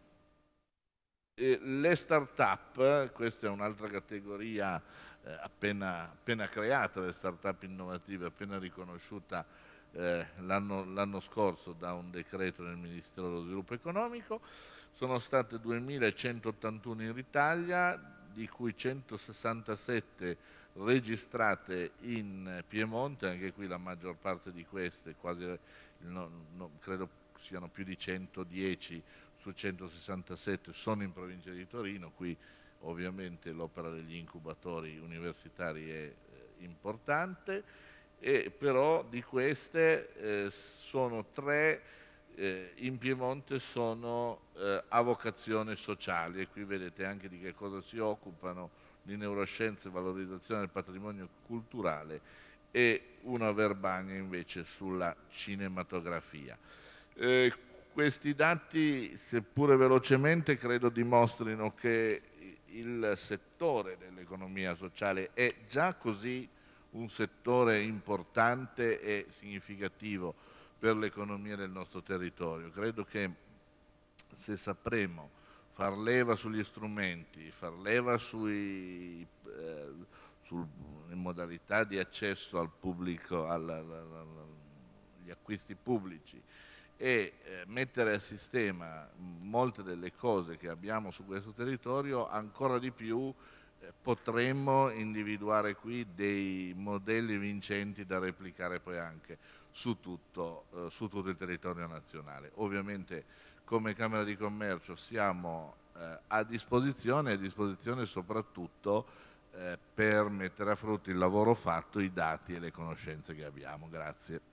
Eh, le start-up, questa è un'altra categoria eh, appena, appena creata, le start-up innovative, appena riconosciuta eh, l'anno scorso da un decreto del Ministero dello Sviluppo Economico, sono state duemilacentottantuno in Italia, di cui centosessantasette registrate in Piemonte, anche qui la maggior parte di queste, quasi, no, no, credo siano più di centodieci su centosessantasette sono in provincia di Torino. Qui ovviamente l'opera degli incubatori universitari è eh, importante, e però di queste eh, sono tre eh, in Piemonte sono eh, a vocazione sociale, e qui vedete anche di che cosa si occupano: di neuroscienze e valorizzazione del patrimonio culturale, e una Verbania invece sulla cinematografia. Eh, questi dati, seppure velocemente, credo dimostrino che il settore dell'economia sociale è già così un settore importante e significativo per l'economia del nostro territorio. Credo che se sapremo far leva sugli strumenti, far leva sui, eh, sulle modalità di accesso al pubblico, al, al, al, agli acquisti pubblici, e eh, mettere a sistema molte delle cose che abbiamo su questo territorio, ancora di più eh, potremmo individuare qui dei modelli vincenti da replicare poi anche su tutto, eh, su tutto il territorio nazionale. Ovviamente come Camera di Commercio siamo eh, a disposizione, a disposizione soprattutto eh, per mettere a frutto il lavoro fatto, i dati e le conoscenze che abbiamo. Grazie.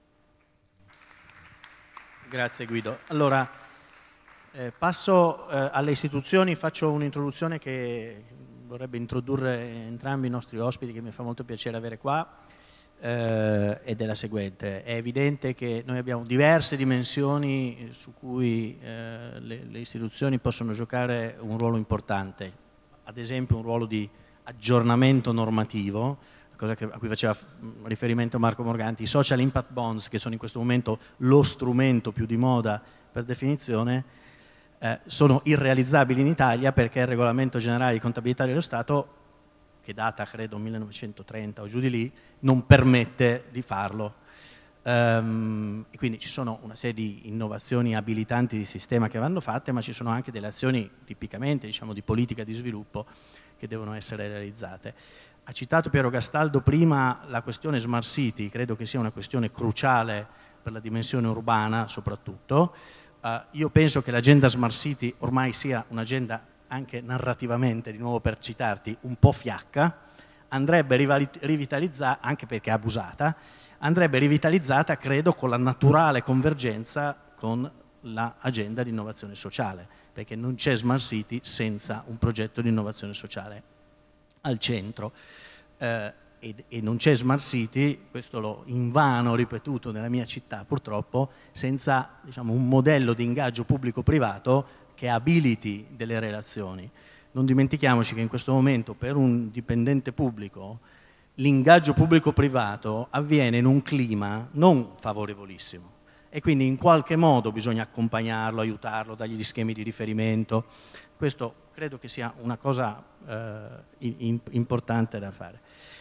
Grazie Guido. Allora, eh, passo eh, alle istituzioni, faccio un'introduzione che vorrebbe introdurre entrambi i nostri ospiti, che mi fa molto piacere avere qua, eh, ed è la seguente. È evidente che noi abbiamo diverse dimensioni su cui eh, le, le istituzioni possono giocare un ruolo importante, ad esempio un ruolo di aggiornamento normativo, cosa che, a cui faceva riferimento Marco Morganti. I social impact bonds, che sono in questo momento lo strumento più di moda per definizione, eh, sono irrealizzabili in Italia perché il regolamento generale di contabilità dello Stato, che data credo millenovecentotrenta o giù di lì, non permette di farlo. Um, e quindi ci sono una serie di innovazioni abilitanti di sistema che vanno fatte, ma ci sono anche delle azioni tipicamente, diciamo, di politica di sviluppo che devono essere realizzate. Ha citato Piero Castaldo prima la questione Smart City, credo che sia una questione cruciale per la dimensione urbana soprattutto. Uh, io penso che l'agenda Smart City ormai sia un'agenda anche narrativamente, di nuovo per citarti, un po' fiacca, andrebbe rivitalizzata, anche perché è abusata, andrebbe rivitalizzata credo con la naturale convergenza con l'agenda di innovazione sociale, perché non c'è Smart City senza un progetto di innovazione sociale al centro, eh, e, e non c'è Smart City, questo l'ho invano ripetuto nella mia città purtroppo, senza, diciamo, un modello di ingaggio pubblico-privato che abiliti delle relazioni. Non dimentichiamoci che in questo momento per un dipendente pubblico l'ingaggio pubblico-privato avviene in un clima non favorevolissimo, e quindi in qualche modo bisogna accompagnarlo, aiutarlo, dargli gli schemi di riferimento. Questo credo che sia una cosa eh, in, importante da fare.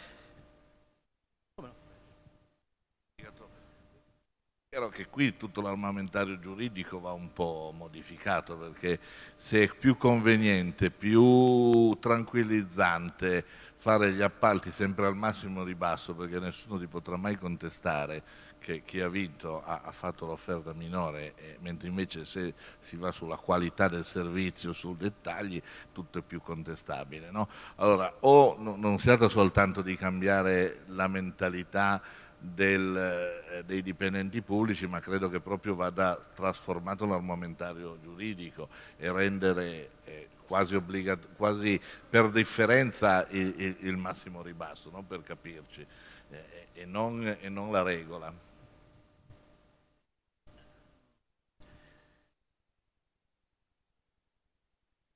È chiaro che qui tutto l'armamentario giuridico va un po' modificato, perché se è più conveniente, più tranquillizzante fare gli appalti sempre al massimo ribasso, perché nessuno ti potrà mai contestare che chi ha vinto ha, ha fatto l'offerta minore, eh, mentre invece se si va sulla qualità del servizio, sui dettagli, tutto è più contestabile, no? Allora, o no, non si tratta soltanto di cambiare la mentalità del, eh, dei dipendenti pubblici, ma credo che proprio vada trasformato l'armamentario giuridico e rendere eh, quasi, obbligato, quasi per differenza il, il, il massimo ribasso, no? Per capirci, eh, e, non, e non la regola.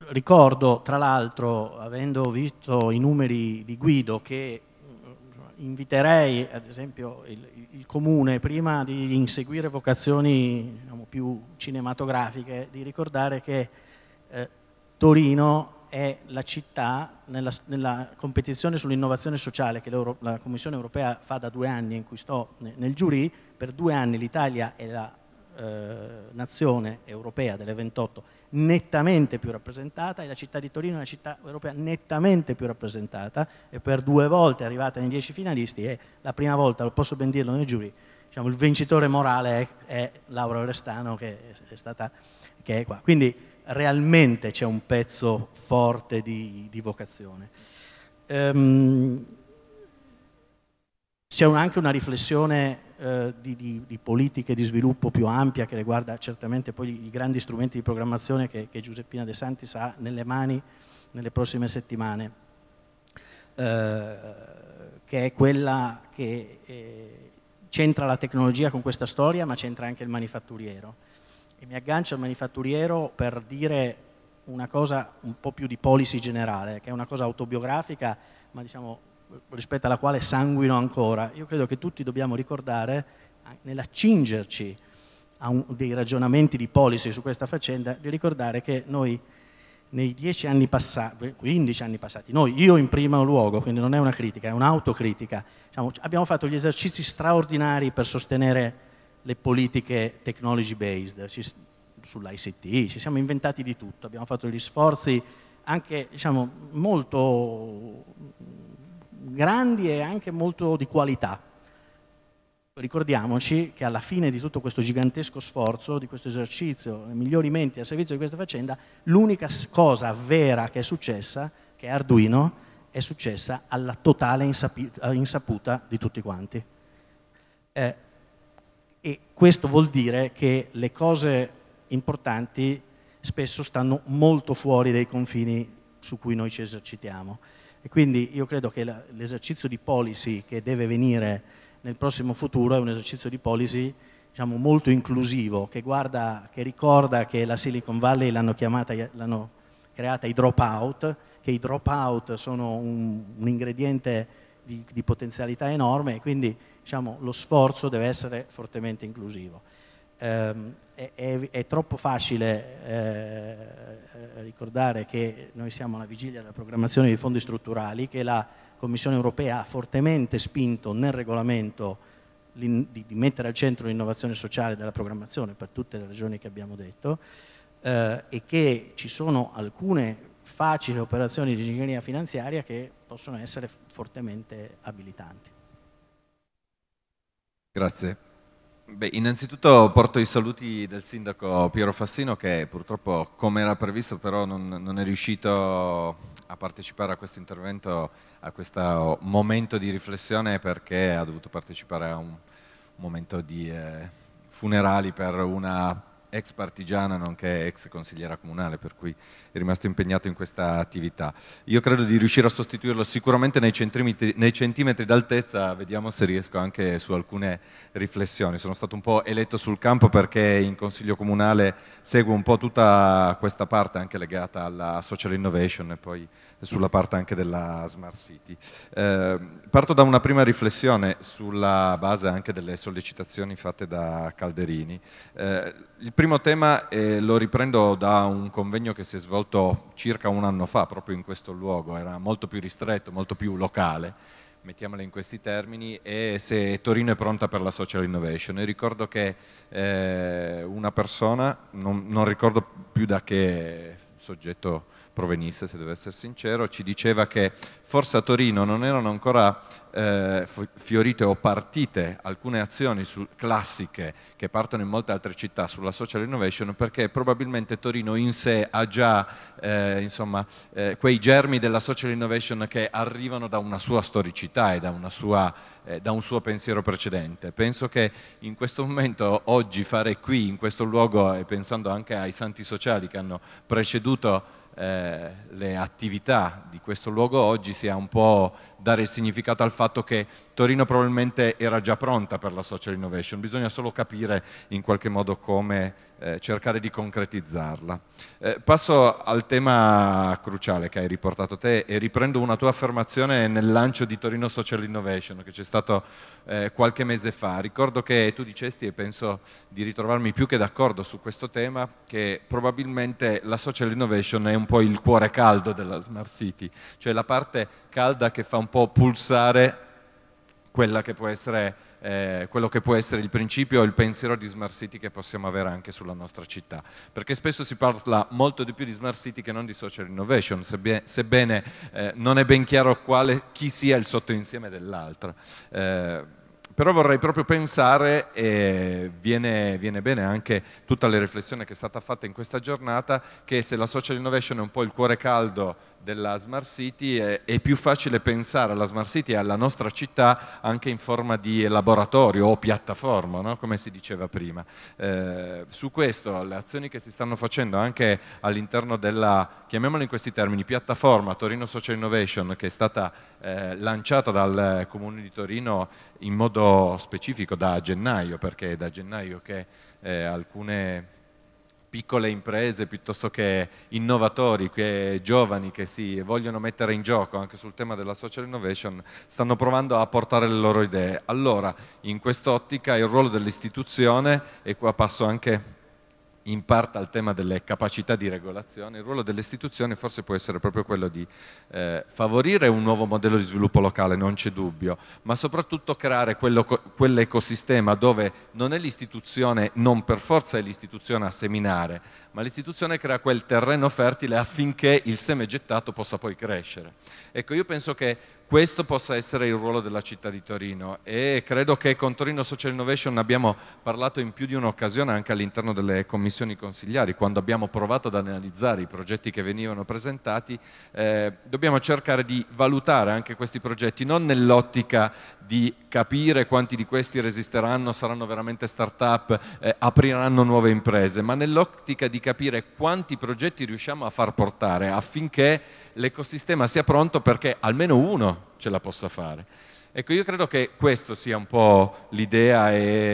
ricordo, tra l'altro, avendo visto i numeri di Guido, che inviterei, ad esempio, il, il Comune, prima di inseguire vocazioni, diciamo, più cinematografiche, di ricordare che eh, Torino è la città, nella, nella competizione sull'innovazione sociale che la Commissione europea fa da due anni, in cui sto nel giurì, per due anni l'Italia è la eh, nazione europea delle ventotto nettamente più rappresentata, e la città di Torino è una città europea nettamente più rappresentata, e per due volte è arrivata nei dieci finalisti, e la prima volta, lo posso ben dirlo nel giurì, diciamo, il vincitore morale è, è Laura Orestano, che è stata, che è qua. Quindi realmente c'è un pezzo forte di, di vocazione. Um, c'è un, anche una riflessione eh, di, di, di politiche di sviluppo più ampia, che riguarda certamente poi i grandi strumenti di programmazione che, che Giuseppina De Santis ha nelle mani nelle prossime settimane, eh, che è quella che eh, c'entra la tecnologia con questa storia, ma c'entra anche il manifatturiero. E mi aggancio al manifatturiero per dire una cosa un po' più di policy generale, che è una cosa autobiografica, ma diciamo rispetto alla quale sanguino ancora. Io credo che tutti dobbiamo ricordare, nell'accingerci a un, dei ragionamenti di policy su questa faccenda, di ricordare che noi nei dieci anni passati, quindici anni passati, noi, io in primo luogo, quindi non è una critica, è un'autocritica, diciamo, abbiamo fatto gli esercizi straordinari per sostenere le politiche technology based, sull'I C T, ci siamo inventati di tutto, abbiamo fatto degli sforzi anche, diciamo, molto grandi e anche molto di qualità. Ricordiamoci che alla fine di tutto questo gigantesco sforzo, di questo esercizio, i migliori menti al servizio di questa faccenda, l'unica cosa vera che è successa, che è Arduino, è successa alla totale insaputa di tutti quanti. Eh, E questo vuol dire che le cose importanti spesso stanno molto fuori dai confini su cui noi ci esercitiamo. E quindi io credo che l'esercizio di policy che deve venire nel prossimo futuro è un esercizio di policy, diciamo, molto inclusivo, che, guarda, che ricorda che la Silicon Valley l'hanno chiamata, l'hanno creata i dropout, che i dropout sono un, un ingrediente di, di potenzialità enorme, e quindi, diciamo, lo sforzo deve essere fortemente inclusivo. Eh, è, è, è troppo facile eh, ricordare che noi siamo alla vigilia della programmazione dei fondi strutturali, che la Commissione europea ha fortemente spinto nel regolamento di, di mettere al centro l'innovazione sociale della programmazione, per tutte le ragioni che abbiamo detto, eh, e che ci sono alcune facili operazioni di ingegneria finanziaria che possono essere fortemente abilitanti. Grazie. Beh, innanzitutto porto i saluti del sindaco Piero Fassino, che purtroppo, come era previsto, però non, non è riuscito a partecipare a questo intervento, a questo momento di riflessione, perché ha dovuto partecipare a un momento di eh, funerali per una ex partigiana nonché ex consigliera comunale, per cui è rimasto impegnato in questa attività. Io credo di riuscire a sostituirlo sicuramente nei centimetri, nei centimetri d'altezza, vediamo se riesco anche su alcune riflessioni. Sono stato un po' eletto sul campo perché in Consiglio Comunale seguo un po' tutta questa parte anche legata alla social innovation e poi sulla parte anche della Smart City. Eh, parto da una prima riflessione sulla base anche delle sollecitazioni fatte da Calderini. Eh, il primo tema eh, lo riprendo da un convegno che si è svolto circa un anno fa, proprio in questo luogo, era molto più ristretto, molto più locale, mettiamole in questi termini, e se Torino è pronta per la social innovation. E ricordo che eh, una persona, non, non ricordo più da che soggetto provenisse, se devo essere sincero, ci diceva che forse a Torino non erano ancora eh, fiorite o partite alcune azioni su, classiche che partono in molte altre città sulla social innovation, perché probabilmente Torino in sé ha già eh, insomma, eh, quei germi della social innovation che arrivano da una sua storicità e da, una sua, eh, da un suo pensiero precedente. Penso che in questo momento, oggi, fare qui, in questo luogo, e pensando anche ai santi sociali che hanno preceduto Eh, le attività di questo luogo oggi, sia un po' dare il significato al fatto che Torino probabilmente era già pronta per la social innovation, bisogna solo capire in qualche modo come eh, cercare di concretizzarla. Eh, passo al tema cruciale che hai riportato te e riprendo una tua affermazione nel lancio di Torino Social Innovation che c'è stato eh, qualche mese fa. Ricordo che tu dicesti, e penso di ritrovarmi più che d'accordo su questo tema, che probabilmente la social innovation è un po' il cuore caldo della Smart City, cioè la parte calda che fa un po' pulsare quella che può essere, eh, quello che può essere il principio o il pensiero di Smart City che possiamo avere anche sulla nostra città. Perché spesso si parla molto di più di Smart City che non di social innovation, sebbene, sebbene eh, non è ben chiaro quale, chi sia il sottoinsieme dell'altra. Eh, Però vorrei proprio pensare, e viene, viene bene anche tutta la riflessione che è stata fatta in questa giornata, che se la social innovation è un po' il cuore caldo della Smart City, è, è più facile pensare alla Smart City e alla nostra città anche in forma di laboratorio o piattaforma, no? Come si diceva prima. Eh, su questo, le azioni che si stanno facendo anche all'interno della, chiamiamola in questi termini, piattaforma Torino Social Innovation, che è stata eh, lanciata dal Comune di Torino in modo specifico da gennaio, perché è da gennaio che eh, alcune piccole imprese piuttosto che innovatori, che giovani che si vogliono mettere in gioco anche sul tema della social innovation stanno provando a portare le loro idee. Allora, in quest'ottica il ruolo dell'istituzione, e qua passo anche in parte al tema delle capacità di regolazione, il ruolo delle istituzioni forse può essere proprio quello di eh, favorire un nuovo modello di sviluppo locale, non c'è dubbio, ma soprattutto creare quello, quell'ecosistema dove non è l'istituzione, non per forza è l'istituzione a seminare, ma l'istituzione crea quel terreno fertile affinché il seme gettato possa poi crescere. Ecco, io penso che questo possa essere il ruolo della città di Torino e credo che con Torino Social Innovation abbiamo parlato in più di un'occasione anche all'interno delle commissioni consigliari, quando abbiamo provato ad analizzare i progetti che venivano presentati, eh, dobbiamo cercare di valutare anche questi progetti non nell'ottica di capire quanti di questi resisteranno, saranno veramente start-up, eh, apriranno nuove imprese, ma nell'ottica di capire quanti progetti riusciamo a far portare affinché l'ecosistema sia pronto perché almeno uno ce la possa fare. Ecco, io credo che questo sia un po' l'idea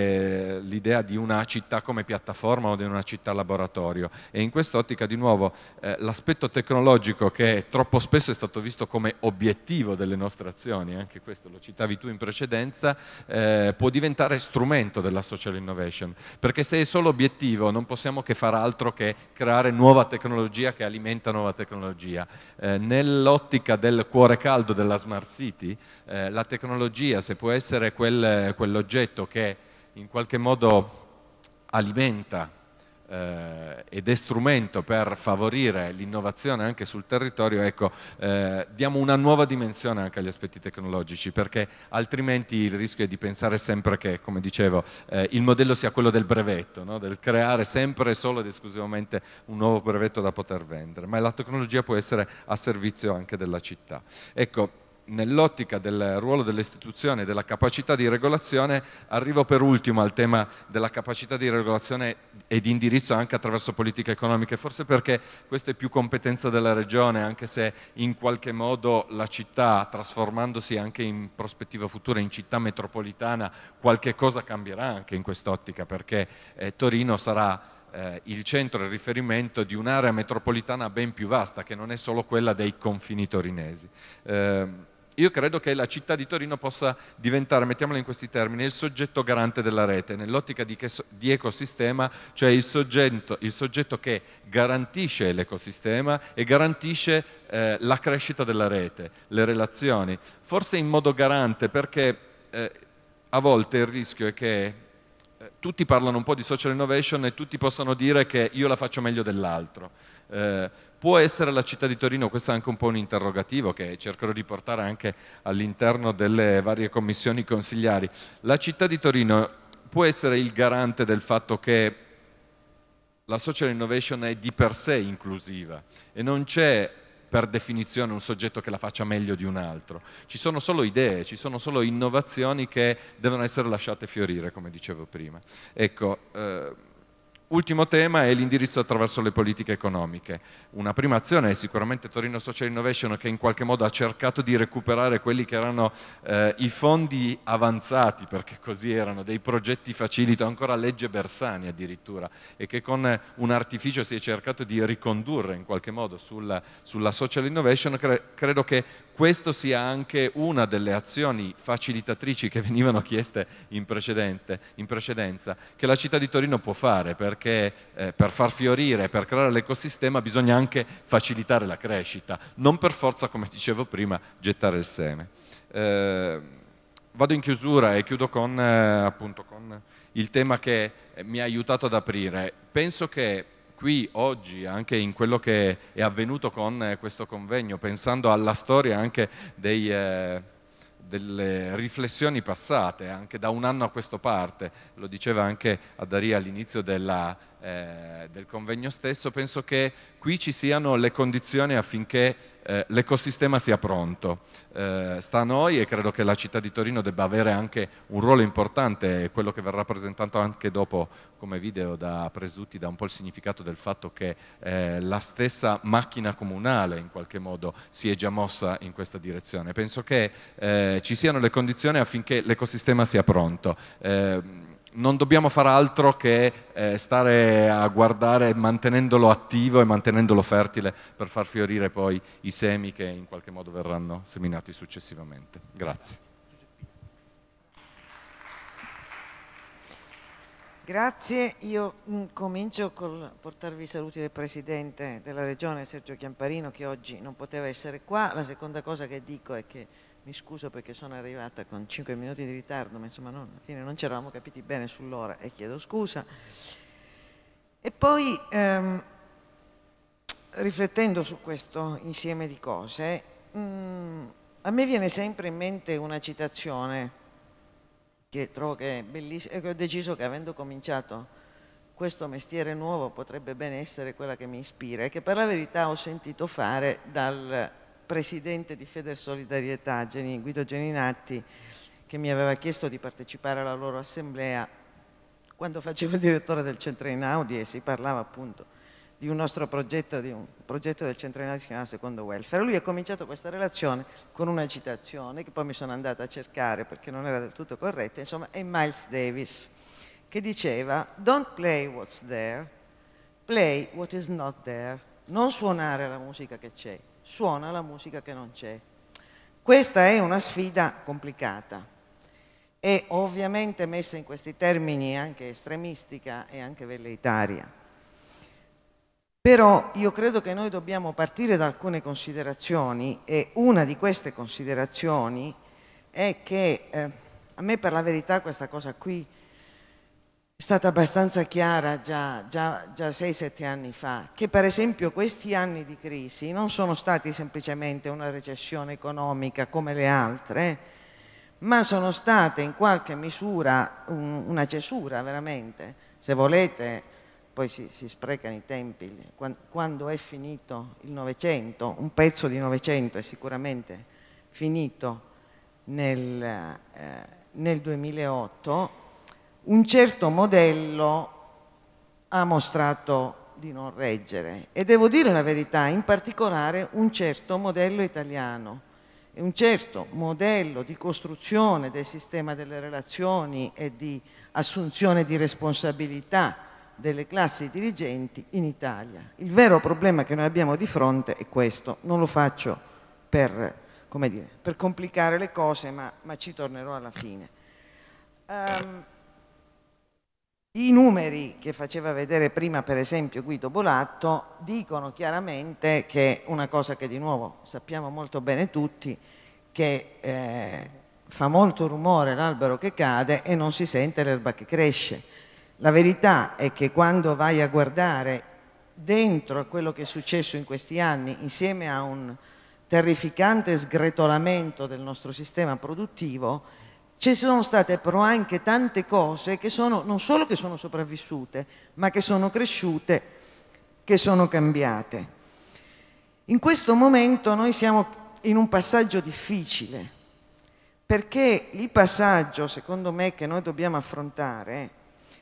e l'idea di una città come piattaforma o di una città laboratorio e in quest'ottica di nuovo eh, l'aspetto tecnologico che troppo spesso è stato visto come obiettivo delle nostre azioni, anche questo lo citavi tu in precedenza, eh, può diventare strumento della social innovation, perché se è solo obiettivo non possiamo che fare altro che creare nuova tecnologia che alimenta nuova tecnologia. Eh, nell'ottica del cuore caldo della Smart City, eh, la tecnologia se può essere quel, quell'oggetto che in qualche modo alimenta eh, ed è strumento per favorire l'innovazione anche sul territorio, ecco, eh, diamo una nuova dimensione anche agli aspetti tecnologici, perché altrimenti il rischio è di pensare sempre che, come dicevo, eh, il modello sia quello del brevetto, no? Del creare sempre solo ed esclusivamente un nuovo brevetto da poter vendere, ma la tecnologia può essere a servizio anche della città. Ecco, nell'ottica del ruolo delle istituzioni e della capacità di regolazione, arrivo per ultimo al tema della capacità di regolazione e di indirizzo anche attraverso politiche economiche, forse perché questo è più competenza della Regione, anche se in qualche modo la città, trasformandosi anche in prospettiva futura in città metropolitana, qualche cosa cambierà anche in quest'ottica, perché eh, Torino sarà eh, il centro e il riferimento di un'area metropolitana ben più vasta, che non è solo quella dei confini torinesi. Eh, Io credo che la città di Torino possa diventare, mettiamola in questi termini, il soggetto garante della rete, nell'ottica di, di ecosistema, cioè il soggetto, il soggetto che garantisce l'ecosistema e garantisce eh, la crescita della rete, le relazioni, forse in modo garante, perché eh, a volte il rischio è che eh, tutti parlano un po' di social innovation e tutti possono dire che io la faccio meglio dell'altro. Eh, può essere la città di Torino, questo è anche un po' un interrogativo che cercherò di portare anche all'interno delle varie commissioni consigliari, la città di Torino può essere il garante del fatto che la social innovation è di per sé inclusiva e non c'è per definizione un soggetto che la faccia meglio di un altro, ci sono solo idee, ci sono solo innovazioni che devono essere lasciate fiorire, come dicevo prima. Ecco, eh, Ultimo tema è l'indirizzo attraverso le politiche economiche. Una prima azione è sicuramente Torino Social Innovation, che in qualche modo ha cercato di recuperare quelli che erano eh, i fondi avanzati, perché così erano, dei progetti facilito, ancora legge Bersani addirittura, e che con un artificio si è cercato di ricondurre in qualche modo sulla, sulla Social Innovation. Cre- credo che questo sia anche una delle azioni facilitatrici che venivano chieste in, precedente, in precedenza, che la città di Torino può fare, perché eh, per far fiorire, per creare l'ecosistema bisogna anche facilitare la crescita, non per forza, come dicevo prima, gettare il seme. Eh, vado in chiusura e chiudo con, eh, appunto, con il tema che mi ha aiutato ad aprire. Penso che qui oggi, anche in quello che è avvenuto con questo convegno, pensando alla storia anche dei, eh, delle riflessioni passate, anche da un anno a questa parte, lo diceva anche Adaria all'inizio della, eh, del convegno stesso, penso che qui ci siano le condizioni affinché eh, l'ecosistema sia pronto. Eh, sta a noi, e credo che la città di Torino debba avere anche un ruolo importante, quello che verrà presentato anche dopo come video da Presutti, dà un po' il significato del fatto che eh, la stessa macchina comunale in qualche modo si è già mossa in questa direzione. Penso che eh, ci siano le condizioni affinché l'ecosistema sia pronto. Eh, non dobbiamo fare altro che eh, stare a guardare mantenendolo attivo e mantenendolo fertile per far fiorire poi i semi che in qualche modo verranno seminati successivamente. Grazie. Grazie, io mh, comincio col portarvi i saluti del Presidente della Regione Sergio Chiamparino, che oggi non poteva essere qua. La seconda cosa che dico è che mi scuso perché sono arrivata con cinque minuti di ritardo, ma insomma non, alla fine non ci eravamo capiti bene sull'ora e chiedo scusa. E poi ehm, riflettendo su questo insieme di cose, mh, a me viene sempre in mente una citazione che trovo che è bellissima e che ho deciso che, avendo cominciato questo mestiere nuovo, potrebbe bene essere quella che mi ispira, e che per la verità ho sentito fare dal presidente di Federsolidarietà, Guido Geninatti, che mi aveva chiesto di partecipare alla loro assemblea quando facevo il direttore del Centro Einaudi, e si parlava appunto di un nostro progetto, di un progetto del Centro Einaudi che si chiamava Secondo Welfare. Lui ha cominciato questa relazione con una citazione che poi mi sono andata a cercare perché non era del tutto corretta, insomma, è Miles Davis, che diceva: "Don't play what's there, play what is not there." Non suonare la musica che c'è, suona la musica che non c'è. Questa è una sfida complicata e ovviamente, messa in questi termini, anche estremistica e anche velleitaria. Però io credo che noi dobbiamo partire da alcune considerazioni, e una di queste considerazioni è che eh, a me, per la verità, questa cosa qui è stata abbastanza chiara già, già, già sei sette anni fa, che per esempio questi anni di crisi non sono stati semplicemente una recessione economica come le altre, ma sono state in qualche misura un, una cesura, veramente. Se volete, poi si, si sprecano i tempi, quando è finito il Novecento, un pezzo di Novecento è sicuramente finito nel, eh, nel duemilaotto, un certo modello ha mostrato di non reggere, e devo dire la verità, in particolare un certo modello italiano, e un certo modello di costruzione del sistema delle relazioni e di assunzione di responsabilità delle classi dirigenti in Italia. Il vero problema che noi abbiamo di fronte è questo. Non lo faccio per, come dire, per complicare le cose, ma, ma ci tornerò alla fine. Um, I numeri che faceva vedere prima, per esempio, Guido Bolatto, dicono chiaramente che una cosa che di nuovo sappiamo molto bene tutti, che eh, fa molto rumore l'albero che cade e non si sente l'erba che cresce. La verità è che quando vai a guardare dentro a quello che è successo in questi anni, insieme a un terrificante sgretolamento del nostro sistema produttivo, ci sono state però anche tante cose che sono, non solo che sono sopravvissute, ma che sono cresciute, che sono cambiate. In questo momento noi siamo in un passaggio difficile, perché il passaggio, secondo me, che noi dobbiamo affrontare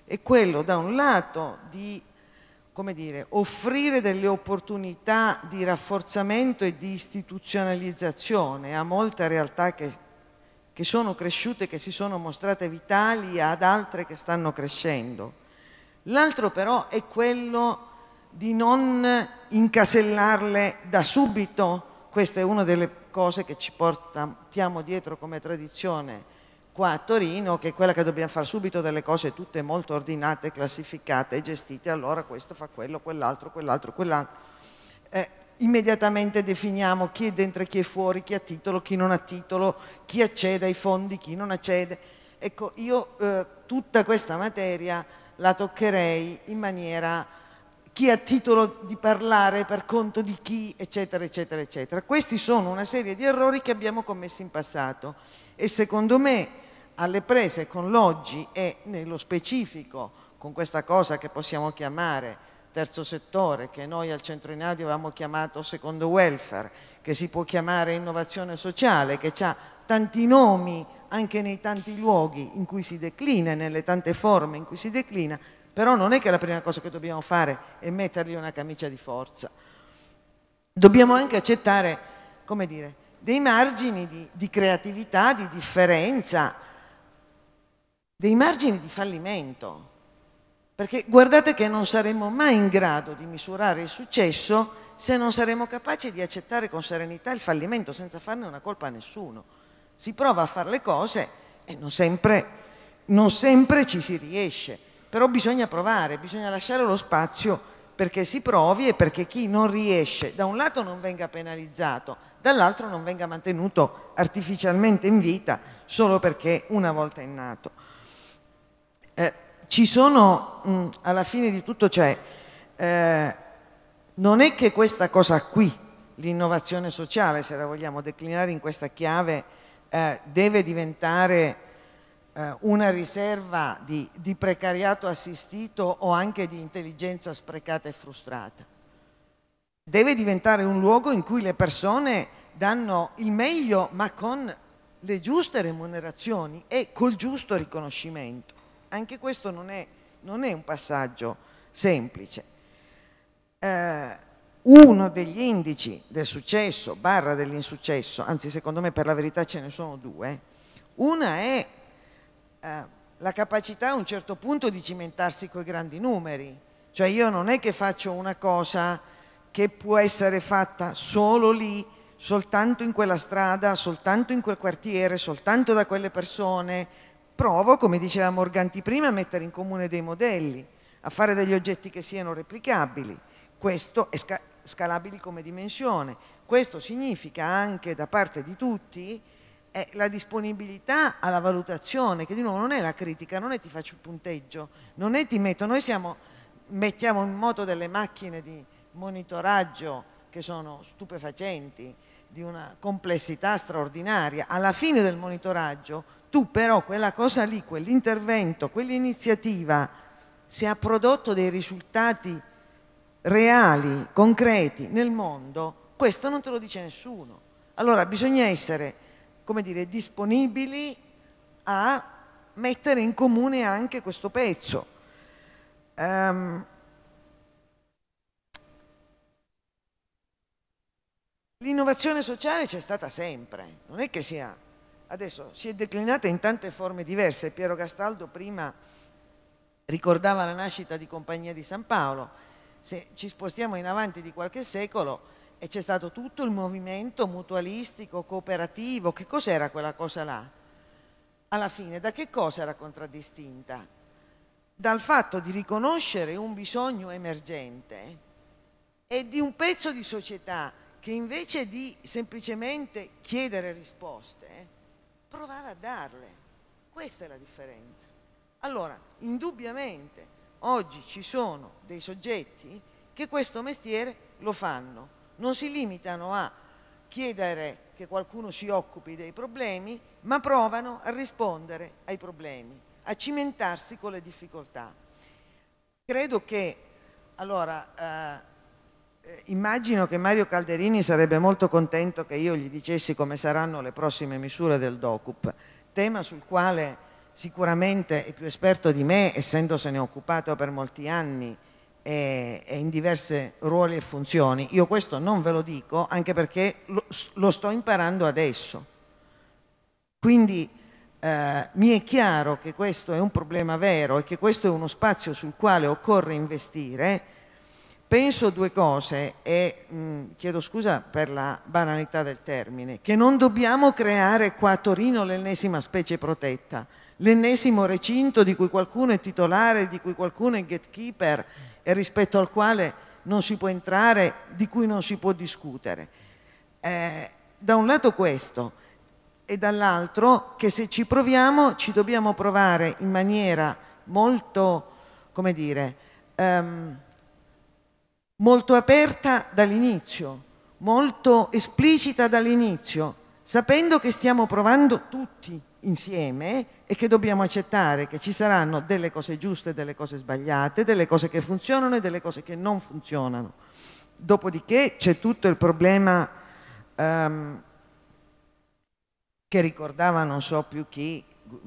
è quello da un lato di, come dire, offrire delle opportunità di rafforzamento e di istituzionalizzazione a molte realtà che, che sono cresciute, che si sono mostrate vitali, ad altre che stanno crescendo. L'altro però è quello di non incasellarle da subito. Questa è una delle cose che ci portiamo dietro come tradizione qua a Torino, che è quella che dobbiamo fare subito delle cose tutte molto ordinate, classificate e gestite. Allora questo fa quello, quell'altro, quell'altro, quell'altro. Eh, immediatamente definiamo chi è dentro e chi è fuori, chi ha titolo, chi non ha titolo, chi accede ai fondi, chi non accede. Ecco, io eh, tutta questa materia la toccherei in maniera chi ha titolo di parlare per conto di chi, eccetera, eccetera, eccetera. Questi sono una serie di errori che abbiamo commesso in passato e secondo me alle prese con l'oggi e nello specifico con questa cosa che possiamo chiamare terzo settore, che noi al Centro Einaudi avevamo chiamato secondo welfare, che si può chiamare innovazione sociale, che ha tanti nomi anche nei tanti luoghi in cui si declina e nelle tante forme in cui si declina, però non è che la prima cosa che dobbiamo fare è mettergli una camicia di forza. Dobbiamo anche accettare, come dire, dei margini di, di creatività, di differenza, dei margini di fallimento. Perché guardate che non saremo mai in grado di misurare il successo se non saremo capaci di accettare con serenità il fallimento senza farne una colpa a nessuno. Si prova a fare le cose e non sempre, non sempre ci si riesce. Però bisogna provare, bisogna lasciare lo spazio perché si provi e perché chi non riesce da un lato non venga penalizzato, dall'altro non venga mantenuto artificialmente in vita solo perché una volta è nato. Eh, ci sono, mh, alla fine di tutto c'è, eh, non è che questa cosa qui, l'innovazione sociale, se la vogliamo declinare in questa chiave, eh, deve diventare una riserva di, di precariato assistito o anche di intelligenza sprecata e frustrata. Deve diventare un luogo in cui le persone danno il meglio ma con le giuste remunerazioni e col giusto riconoscimento. Anche questo non è, non è un passaggio semplice. Eh, uno degli indici del successo barra dell'insuccesso, anzi secondo me per la verità ce ne sono due, una è Uh, la capacità a un certo punto di cimentarsi coi grandi numeri, cioè io non è che faccio una cosa che può essere fatta solo lì, soltanto in quella strada, soltanto in quel quartiere, soltanto da quelle persone. Provo, come diceva Morganti prima, a mettere in comune dei modelli, a fare degli oggetti che siano replicabili, questo è sca scalabili come dimensione. Questo significa anche da parte di tutti è la disponibilità alla valutazione, che di nuovo non è la critica, non è ti faccio il punteggio, non è ti metto, noi siamo, mettiamo in moto delle macchine di monitoraggio che sono stupefacenti, di una complessità straordinaria. Alla fine del monitoraggio tu però quella cosa lì, quell'intervento, quell'iniziativa, se ha prodotto dei risultati reali, concreti nel mondo, questo non te lo dice nessuno. Allora bisogna essere, come dire, disponibili a mettere in comune anche questo pezzo. Um, L'innovazione sociale c'è stata sempre, non è che sia, adesso si è declinata in tante forme diverse. Piero Castaldo prima ricordava la nascita di Compagnia di San Paolo, se ci spostiamo in avanti di qualche secolo e c'è stato tutto il movimento mutualistico, cooperativo. Che cos'era quella cosa là? Alla fine, da che cosa era contraddistinta? Dal fatto di riconoscere un bisogno emergente e di un pezzo di società che invece di semplicemente chiedere risposte, provava a darle. Questa è la differenza. Allora, indubbiamente, oggi ci sono dei soggetti che questo mestiere lo fanno. Non si limitano a chiedere che qualcuno si occupi dei problemi, ma provano a rispondere ai problemi, a cimentarsi con le difficoltà. Credo che, allora, eh, immagino che Mario Calderini sarebbe molto contento che io gli dicessi come saranno le prossime misure del DOCUP, tema sul quale sicuramente è più esperto di me, essendosene occupato per molti anni e, e in diversi ruoli e funzioni. Io questo non ve lo dico, anche perché lo, lo sto imparando adesso. Quindi eh, mi è chiaro che questo è un problema vero e che questo è uno spazio sul quale occorre investire. Penso due cose e mh, chiedo scusa per la banalità del termine, che non dobbiamo creare qua a Torino l'ennesima specie protetta, l'ennesimo recinto di cui qualcuno è titolare, di cui qualcuno è gatekeeper e rispetto al quale non si può entrare, di cui non si può discutere. Eh, da un lato questo, e dall'altro che se ci proviamo ci dobbiamo provare in maniera molto, come dire, um, molto aperta dall'inizio, molto esplicita dall'inizio, sapendo che stiamo provando tutti insieme e che dobbiamo accettare che ci saranno delle cose giuste e delle cose sbagliate, delle cose che funzionano e delle cose che non funzionano. Dopodiché c'è tutto il problema um, che ricordava non so più chi,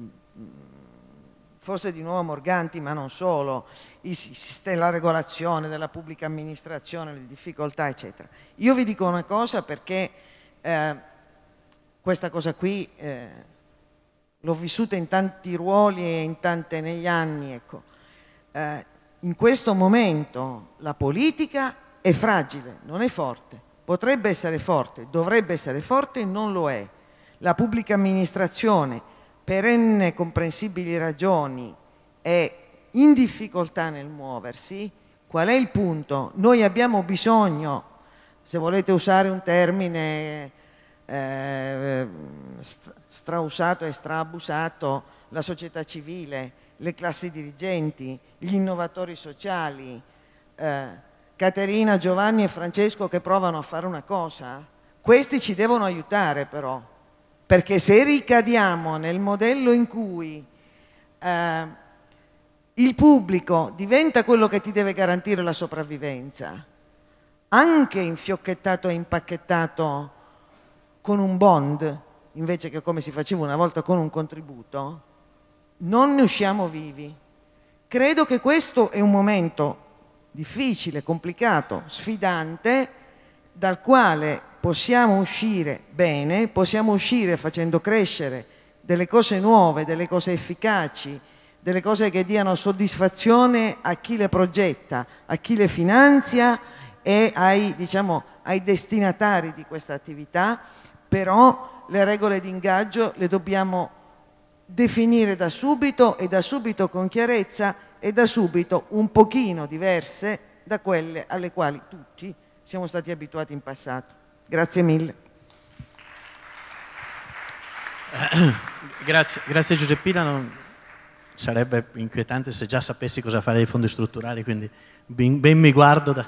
forse di nuovo Morganti, ma non solo, la regolazione della pubblica amministrazione, le difficoltà, eccetera. Io vi dico una cosa perché eh, questa cosa qui eh, l'ho vissuta in tanti ruoli e in tante negli anni. Ecco. Eh, in questo momento la politica è fragile, non è forte. Potrebbe essere forte, dovrebbe essere forte e non lo è. La pubblica amministrazione, per enne comprensibili ragioni, è in difficoltà nel muoversi. Qual è il punto? Noi abbiamo bisogno, se volete usare un termine eh, strausato e straabusato, la società civile, le classi dirigenti, gli innovatori sociali, eh, Caterina, Giovanni e Francesco che provano a fare una cosa, questi ci devono aiutare però, perché se ricadiamo nel modello in cui eh, il pubblico diventa quello che ti deve garantire la sopravvivenza, anche infiocchettato e impacchettato con un bond, invece che come si faceva una volta con un contributo, non ne usciamo vivi. Credo che questo è un momento difficile, complicato, sfidante, dal quale possiamo uscire bene, possiamo uscire facendo crescere delle cose nuove, delle cose efficaci, delle cose che diano soddisfazione a chi le progetta, a chi le finanzia e ai, diciamo, ai destinatari di questa attività, però le regole di ingaggio le dobbiamo definire da subito e da subito con chiarezza e da subito un pochino diverse da quelle alle quali tutti siamo stati abituati in passato. Grazie mille. Grazie, grazie Giuseppina. Non sarebbe inquietante se già sapessi cosa fare dei fondi strutturali, quindi ben, ben mi guardo da...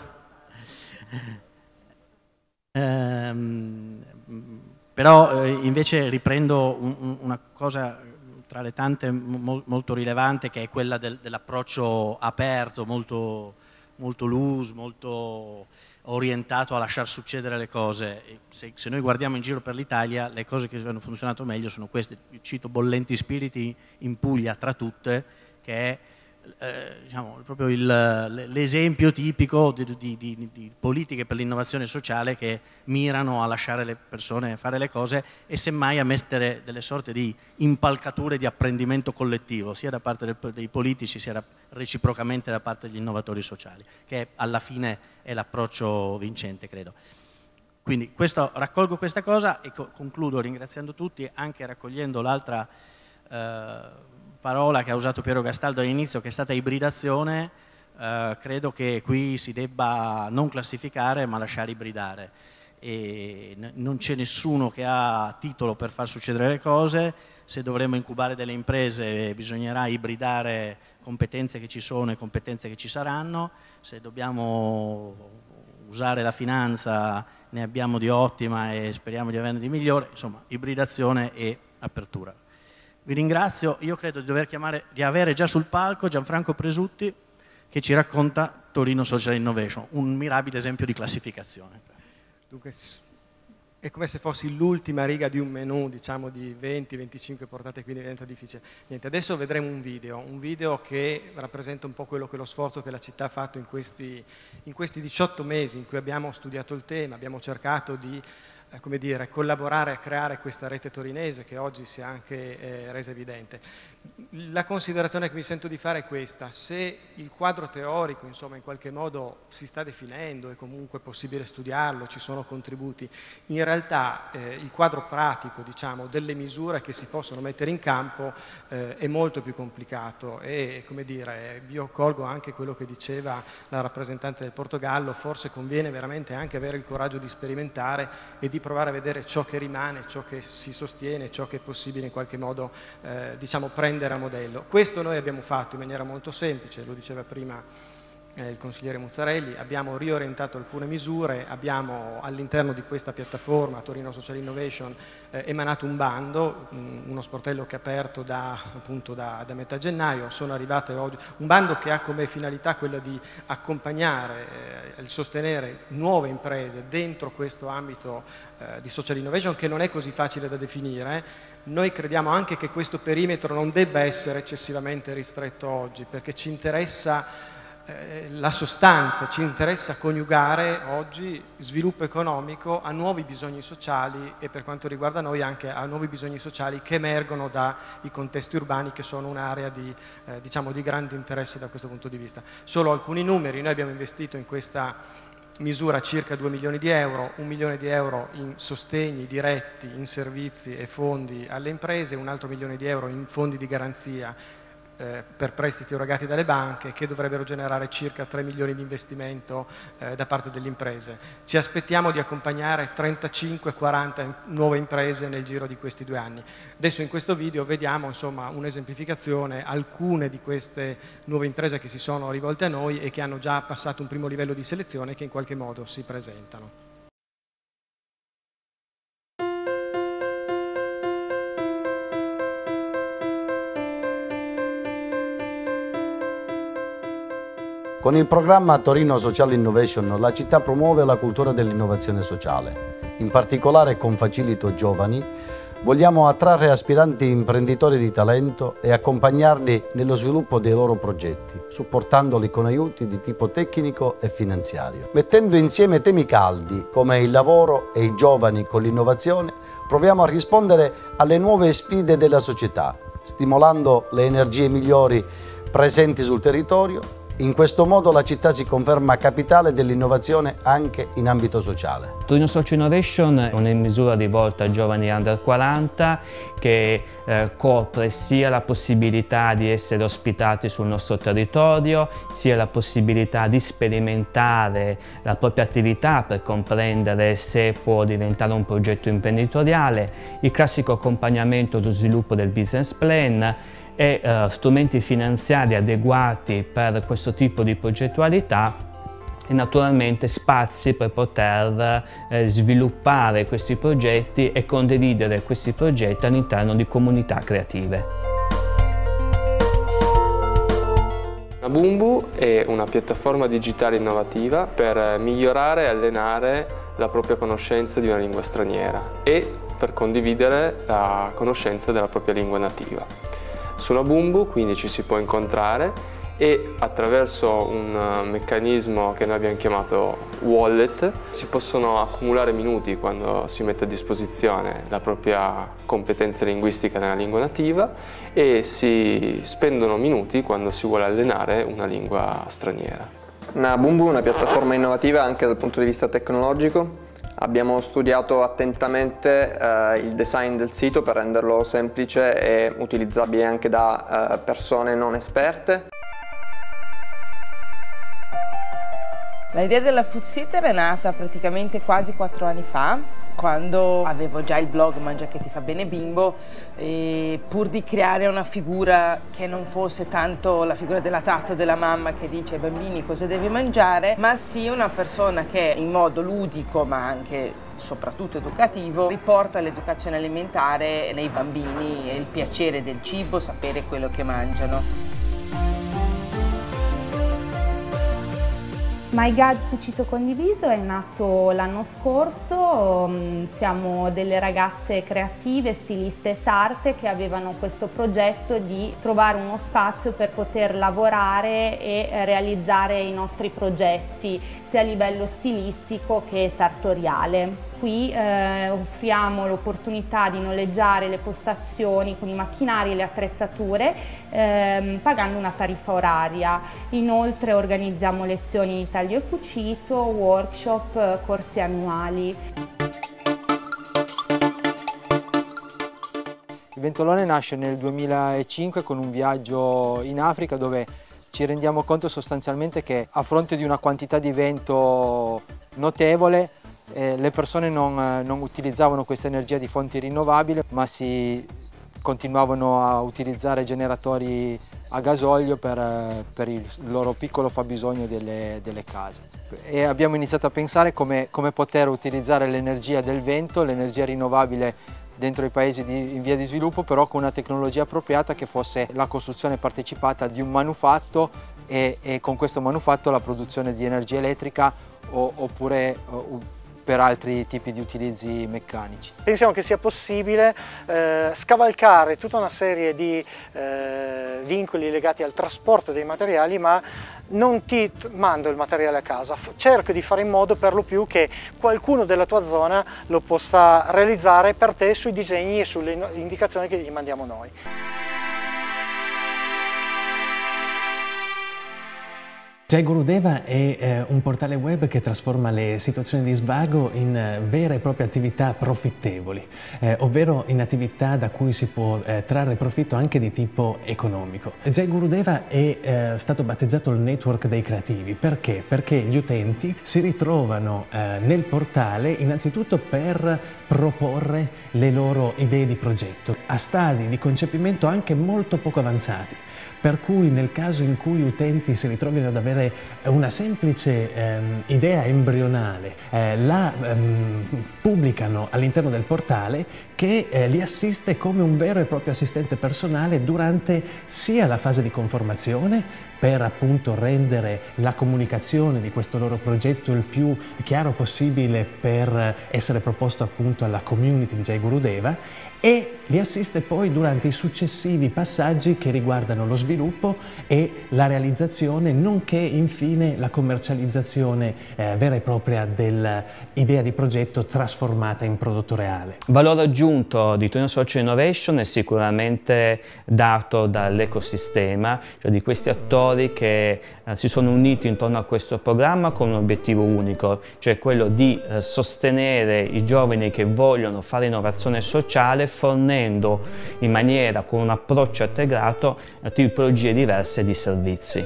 Ehm, però eh, invece riprendo un, un, una cosa tra le tante mo, molto rilevante, che è quella del, dell'approccio aperto, molto, molto loose, molto orientato a lasciar succedere le cose. Se, se noi guardiamo in giro per l'Italia, le cose che hanno funzionato meglio sono queste. Io cito Bollenti Spiriti in Puglia tra tutte, che è eh, diciamo, proprio l'esempio tipico di, di, di, di politiche per l'innovazione sociale che mirano a lasciare le persone fare le cose e semmai a mettere delle sorte di impalcature di apprendimento collettivo, sia da parte del, dei politici sia da, reciprocamente da parte degli innovatori sociali, che alla fine è l'approccio vincente, credo. Quindi questo, raccolgo questa cosa e co concludo ringraziando tutti, anche raccogliendo l'altra eh, parola che ha usato Piero Castaldo all'inizio, che è stata ibridazione. Eh, credo che qui si debba non classificare ma lasciare ibridare. E non c'è nessuno che ha titolo per far succedere le cose. Se dovremo incubare delle imprese bisognerà ibridare competenze che ci sono e competenze che ci saranno. Se dobbiamo usare la finanza ne abbiamo di ottima e speriamo di averne di migliore. Insomma, ibridazione e apertura. Vi ringrazio. Io credo di dover chiamare, di avere già sul palco Gianfranco Presutti che ci racconta Torino Social Innovation, un mirabile esempio di classificazione. Dunque, è come se fossi l'ultima riga di un menù, diciamo di venti venticinque portate, quindi diventa difficile. Niente, adesso vedremo un video, un video che rappresenta un po' quello che è lo sforzo che la città ha fatto in questi, in questi diciotto mesi in cui abbiamo studiato il tema, abbiamo cercato di eh, come dire, collaborare a creare questa rete torinese che oggi si è anche eh, resa evidente. La considerazione che mi sento di fare è questa: se il quadro teorico insomma in qualche modo si sta definendo, è comunque possibile studiarlo, ci sono contributi, in realtà eh, il quadro pratico, diciamo, delle misure che si possono mettere in campo eh, è molto più complicato e, come dire, io colgo anche quello che diceva la rappresentante del Portogallo, forse conviene veramente anche avere il coraggio di sperimentare e di provare a vedere ciò che rimane, ciò che si sostiene, ciò che è possibile in qualche modo eh, diciamo prendere a modello. Questo noi abbiamo fatto in maniera molto semplice, lo diceva prima eh, il consigliere Muzzarelli, abbiamo riorientato alcune misure, abbiamo all'interno di questa piattaforma Torino Social Innovation eh, emanato un bando, mh, uno sportello che è aperto da, appunto da, da metà gennaio, sono arrivate oggi, un bando che ha come finalità quella di accompagnare e eh, sostenere nuove imprese dentro questo ambito eh, di social innovation che non è così facile da definire. Noi crediamo anche che questo perimetro non debba essere eccessivamente ristretto oggi, perché ci interessa eh, la sostanza, ci interessa coniugare oggi sviluppo economico a nuovi bisogni sociali e, per quanto riguarda noi, anche a nuovi bisogni sociali che emergono dai contesti urbani, che sono un'area di, eh, diciamo, di grande interesse da questo punto di vista. Solo alcuni numeri: noi abbiamo investito in questa misura circa due milioni di euro, un milione di euro in sostegni diretti, in servizi e fondi alle imprese, un altro milione di euro in fondi di garanzia eh, per prestiti erogati dalle banche, che dovrebbero generare circa tre milioni di investimento eh, da parte delle imprese. Ci aspettiamo di accompagnare trentacinque quaranta nuove imprese nel giro di questi due anni. Adesso in questo video vediamo insomma un'esemplificazione, alcune di queste nuove imprese che si sono rivolte a noi e che hanno già passato un primo livello di selezione e che in qualche modo si presentano. Con il programma Torino Social Innovation la città promuove la cultura dell'innovazione sociale. In particolare con Facilito Giovani vogliamo attrarre aspiranti imprenditori di talento e accompagnarli nello sviluppo dei loro progetti, supportandoli con aiuti di tipo tecnico e finanziario. Mettendo insieme temi caldi come il lavoro e i giovani con l'innovazione, proviamo a rispondere alle nuove sfide della società, stimolando le energie migliori presenti sul territorio. In questo modo la città si conferma capitale dell'innovazione anche in ambito sociale. Torino Social Innovation è una misura rivolta a giovani under quaranta che eh, copre sia la possibilità di essere ospitati sul nostro territorio, sia la possibilità di sperimentare la propria attività per comprendere se può diventare un progetto imprenditoriale, il classico accompagnamento allo sviluppo del business plan e uh, strumenti finanziari adeguati per questo tipo di progettualità e naturalmente spazi per poter eh, sviluppare questi progetti e condividere questi progetti all'interno di comunità creative. Nabumbu è una piattaforma digitale innovativa per migliorare e allenare la propria conoscenza di una lingua straniera e per condividere la conoscenza della propria lingua nativa. Su Nabumbu quindi ci si può incontrare e attraverso un meccanismo che noi abbiamo chiamato wallet si possono accumulare minuti quando si mette a disposizione la propria competenza linguistica nella lingua nativa e si spendono minuti quando si vuole allenare una lingua straniera. Nabumbu è una piattaforma innovativa anche dal punto di vista tecnologico. Abbiamo studiato attentamente eh, il design del sito per renderlo semplice e utilizzabile anche da eh, persone non esperte. L'idea della Food Sitter è nata praticamente quasi quattro anni fa, quando avevo già il blog Mangia che ti fa bene bimbo, e pur di creare una figura che non fosse tanto la figura della tata o della mamma che dice ai bambini cosa devi mangiare, ma sì una persona che in modo ludico ma anche soprattutto educativo riporta l'educazione alimentare nei bambini e il piacere del cibo, sapere quello che mangiano. MyGuide Cucito Condiviso è nato l'anno scorso, siamo delle ragazze creative, stiliste e sarte che avevano questo progetto di trovare uno spazio per poter lavorare e realizzare i nostri progetti sia a livello stilistico che sartoriale. Qui eh, offriamo l'opportunità di noleggiare le postazioni con i macchinari e le attrezzature ehm, pagando una tariffa oraria. Inoltre organizziamo lezioni di taglio e cucito, workshop, corsi annuali. Il Ventolone nasce nel duemilacinque con un viaggio in Africa dove ci rendiamo conto sostanzialmente che a fronte di una quantità di vento notevole Eh, le persone non, eh, non utilizzavano questa energia di fonti rinnovabili, ma si continuavano a utilizzare generatori a gasolio per, eh, per il loro piccolo fabbisogno delle, delle case. E abbiamo iniziato a pensare come, come poter utilizzare l'energia del vento, l'energia rinnovabile dentro i paesi di, in via di sviluppo, però con una tecnologia appropriata che fosse la costruzione partecipata di un manufatto e, e con questo manufatto la produzione di energia elettrica o, oppure o, per altri tipi di utilizzi meccanici. Pensiamo che sia possibile eh, scavalcare tutta una serie di eh, vincoli legati al trasporto dei materiali, ma non ti mando il materiale a casa, cerco di fare in modo per lo più che qualcuno della tua zona lo possa realizzare per te sui disegni e sulle indicazioni che gli mandiamo noi. Jai Gurudeva è eh, un portale web che trasforma le situazioni di svago in eh, vere e proprie attività profittevoli, eh, ovvero in attività da cui si può eh, trarre profitto anche di tipo economico. Jai Gurudeva è eh, stato battezzato il network dei creativi. Perché? Perché gli utenti si ritrovano eh, nel portale innanzitutto per proporre le loro idee di progetto a stadi di concepimento anche molto poco avanzati. Per cui nel caso in cui utenti si ritrovino ad avere una semplice ehm, idea embrionale, eh, la ehm, pubblicano all'interno del portale che eh, li assiste come un vero e proprio assistente personale durante sia la fase di conformazione, per appunto rendere la comunicazione di questo loro progetto il più chiaro possibile per essere proposto appunto alla community di Jai Gurudeva, e li assiste poi durante i successivi passaggi che riguardano lo sviluppo e la realizzazione, nonché infine la commercializzazione eh, vera e propria dell'idea di progetto trasformata in prodotto reale. Valore aggiunto di Torino Social Innovation è sicuramente dato dall'ecosistema, cioè di questi attori che eh, si sono uniti intorno a questo programma con un obiettivo unico, cioè quello di eh, sostenere i giovani che vogliono fare innovazione sociale fornendo in maniera, con un approccio integrato, tipologie diverse di servizi.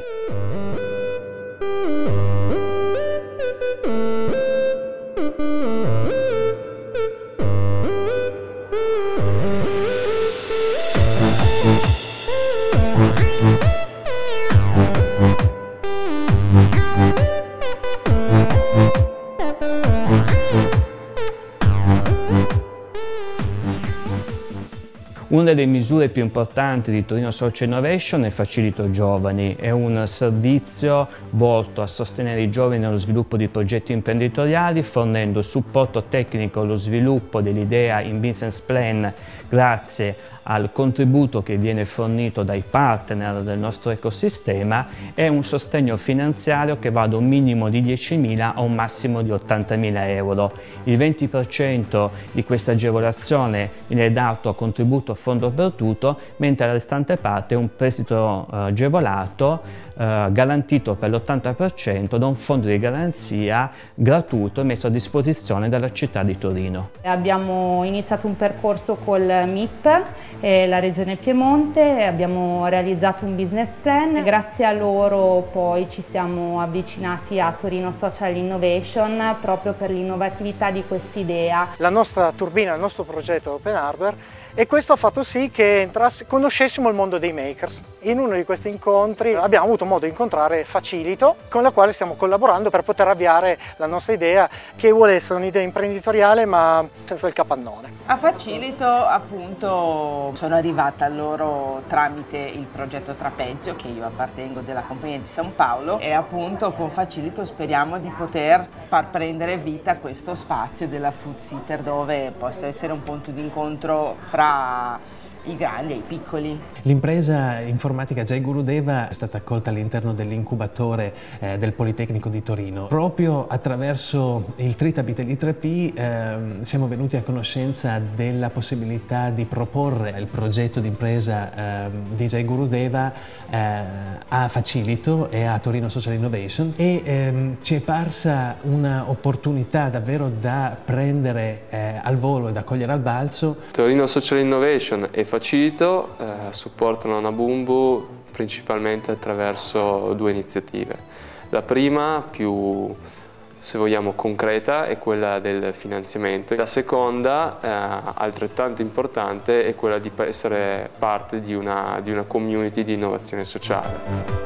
Una delle misure più importanti di Torino Social Innovation è Facilito Giovani, è un servizio volto a sostenere i giovani nello sviluppo di progetti imprenditoriali, fornendo supporto tecnico allo sviluppo dell'idea in business plan grazie al contributo che viene fornito dai partner del nostro ecosistema e un sostegno finanziario che va da un minimo di diecimila a un massimo di ottantamila euro. Il venti per cento di questa agevolazione viene dato a contributo a fondo perduto, mentre la restante parte è un prestito eh, agevolato eh, garantito per l'ottanta per cento da un fondo di garanzia gratuito messo a disposizione dalla città di Torino. Abbiamo iniziato un percorso col M I P e la Regione Piemonte, abbiamo realizzato un business plan. Grazie a loro poi ci siamo avvicinati a Torino Social Innovation proprio per l'innovatività di quest'idea. La nostra turbina, il nostro progetto Open Hardware e questo ha fatto sì che entrasse, conoscessimo il mondo dei makers. In uno di questi incontri abbiamo avuto modo di incontrare Facilito, con la quale stiamo collaborando per poter avviare la nostra idea, che vuole essere un'idea imprenditoriale ma senza il capannone. A Facilito appunto sono arrivata a loro tramite il progetto Trapezio, che io appartengo della compagnia di San Paolo, e appunto con Facilito speriamo di poter far prendere vita a questo spazio della Food Sitter, dove possa essere un punto di incontro fra i grandi e i piccoli. L'impresa informatica Jai Gurudeva è stata accolta all'interno dell'incubatore eh, del Politecnico di Torino. Proprio attraverso il Tritabit e l'I tre P eh, siamo venuti a conoscenza della possibilità di proporre il progetto d'impresa eh, di Jai Gurudeva eh, a Facilito e a Torino Social Innovation, e ehm, ci è parsa un'opportunità davvero da prendere eh, al volo e da cogliere al balzo. Torino Social Innovation e Facilito eh, supportano Nabumbu principalmente attraverso due iniziative. La prima, più se vogliamo concreta, è quella del finanziamento. La seconda, eh, altrettanto importante, è quella di essere parte di una, di una community di innovazione sociale.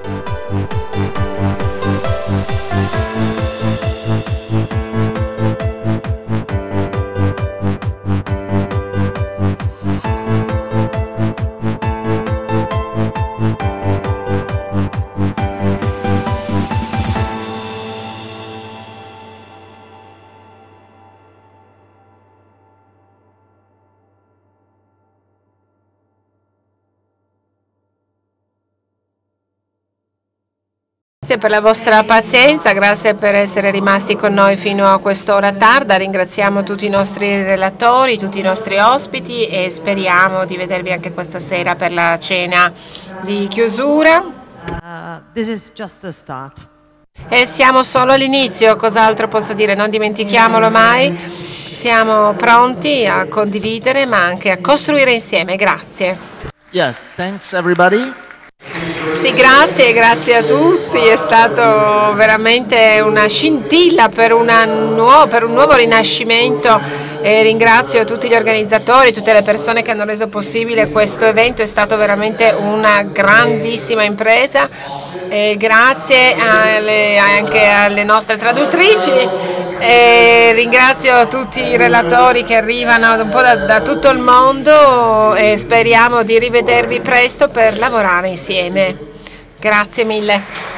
Grazie per la vostra pazienza, grazie per essere rimasti con noi fino a quest'ora tarda. Ringraziamo tutti i nostri relatori, tutti i nostri ospiti e speriamo di vedervi anche questa sera per la cena di chiusura. Uh, this is just the start. E siamo solo all'inizio, cos'altro posso dire? Non dimentichiamolo mai, siamo pronti a condividere ma anche a costruire insieme. Grazie. Yeah, thanks everybody. Sì, grazie, grazie a tutti, è stato veramente una scintilla per, una nuo- per un nuovo rinascimento e ringrazio tutti gli organizzatori, tutte le persone che hanno reso possibile questo evento, è stato veramente una grandissima impresa. E grazie alle, anche alle nostre traduttrici e ringrazio tutti i relatori che arrivano un po' da, da tutto il mondo e speriamo di rivedervi presto per lavorare insieme. Grazie mille.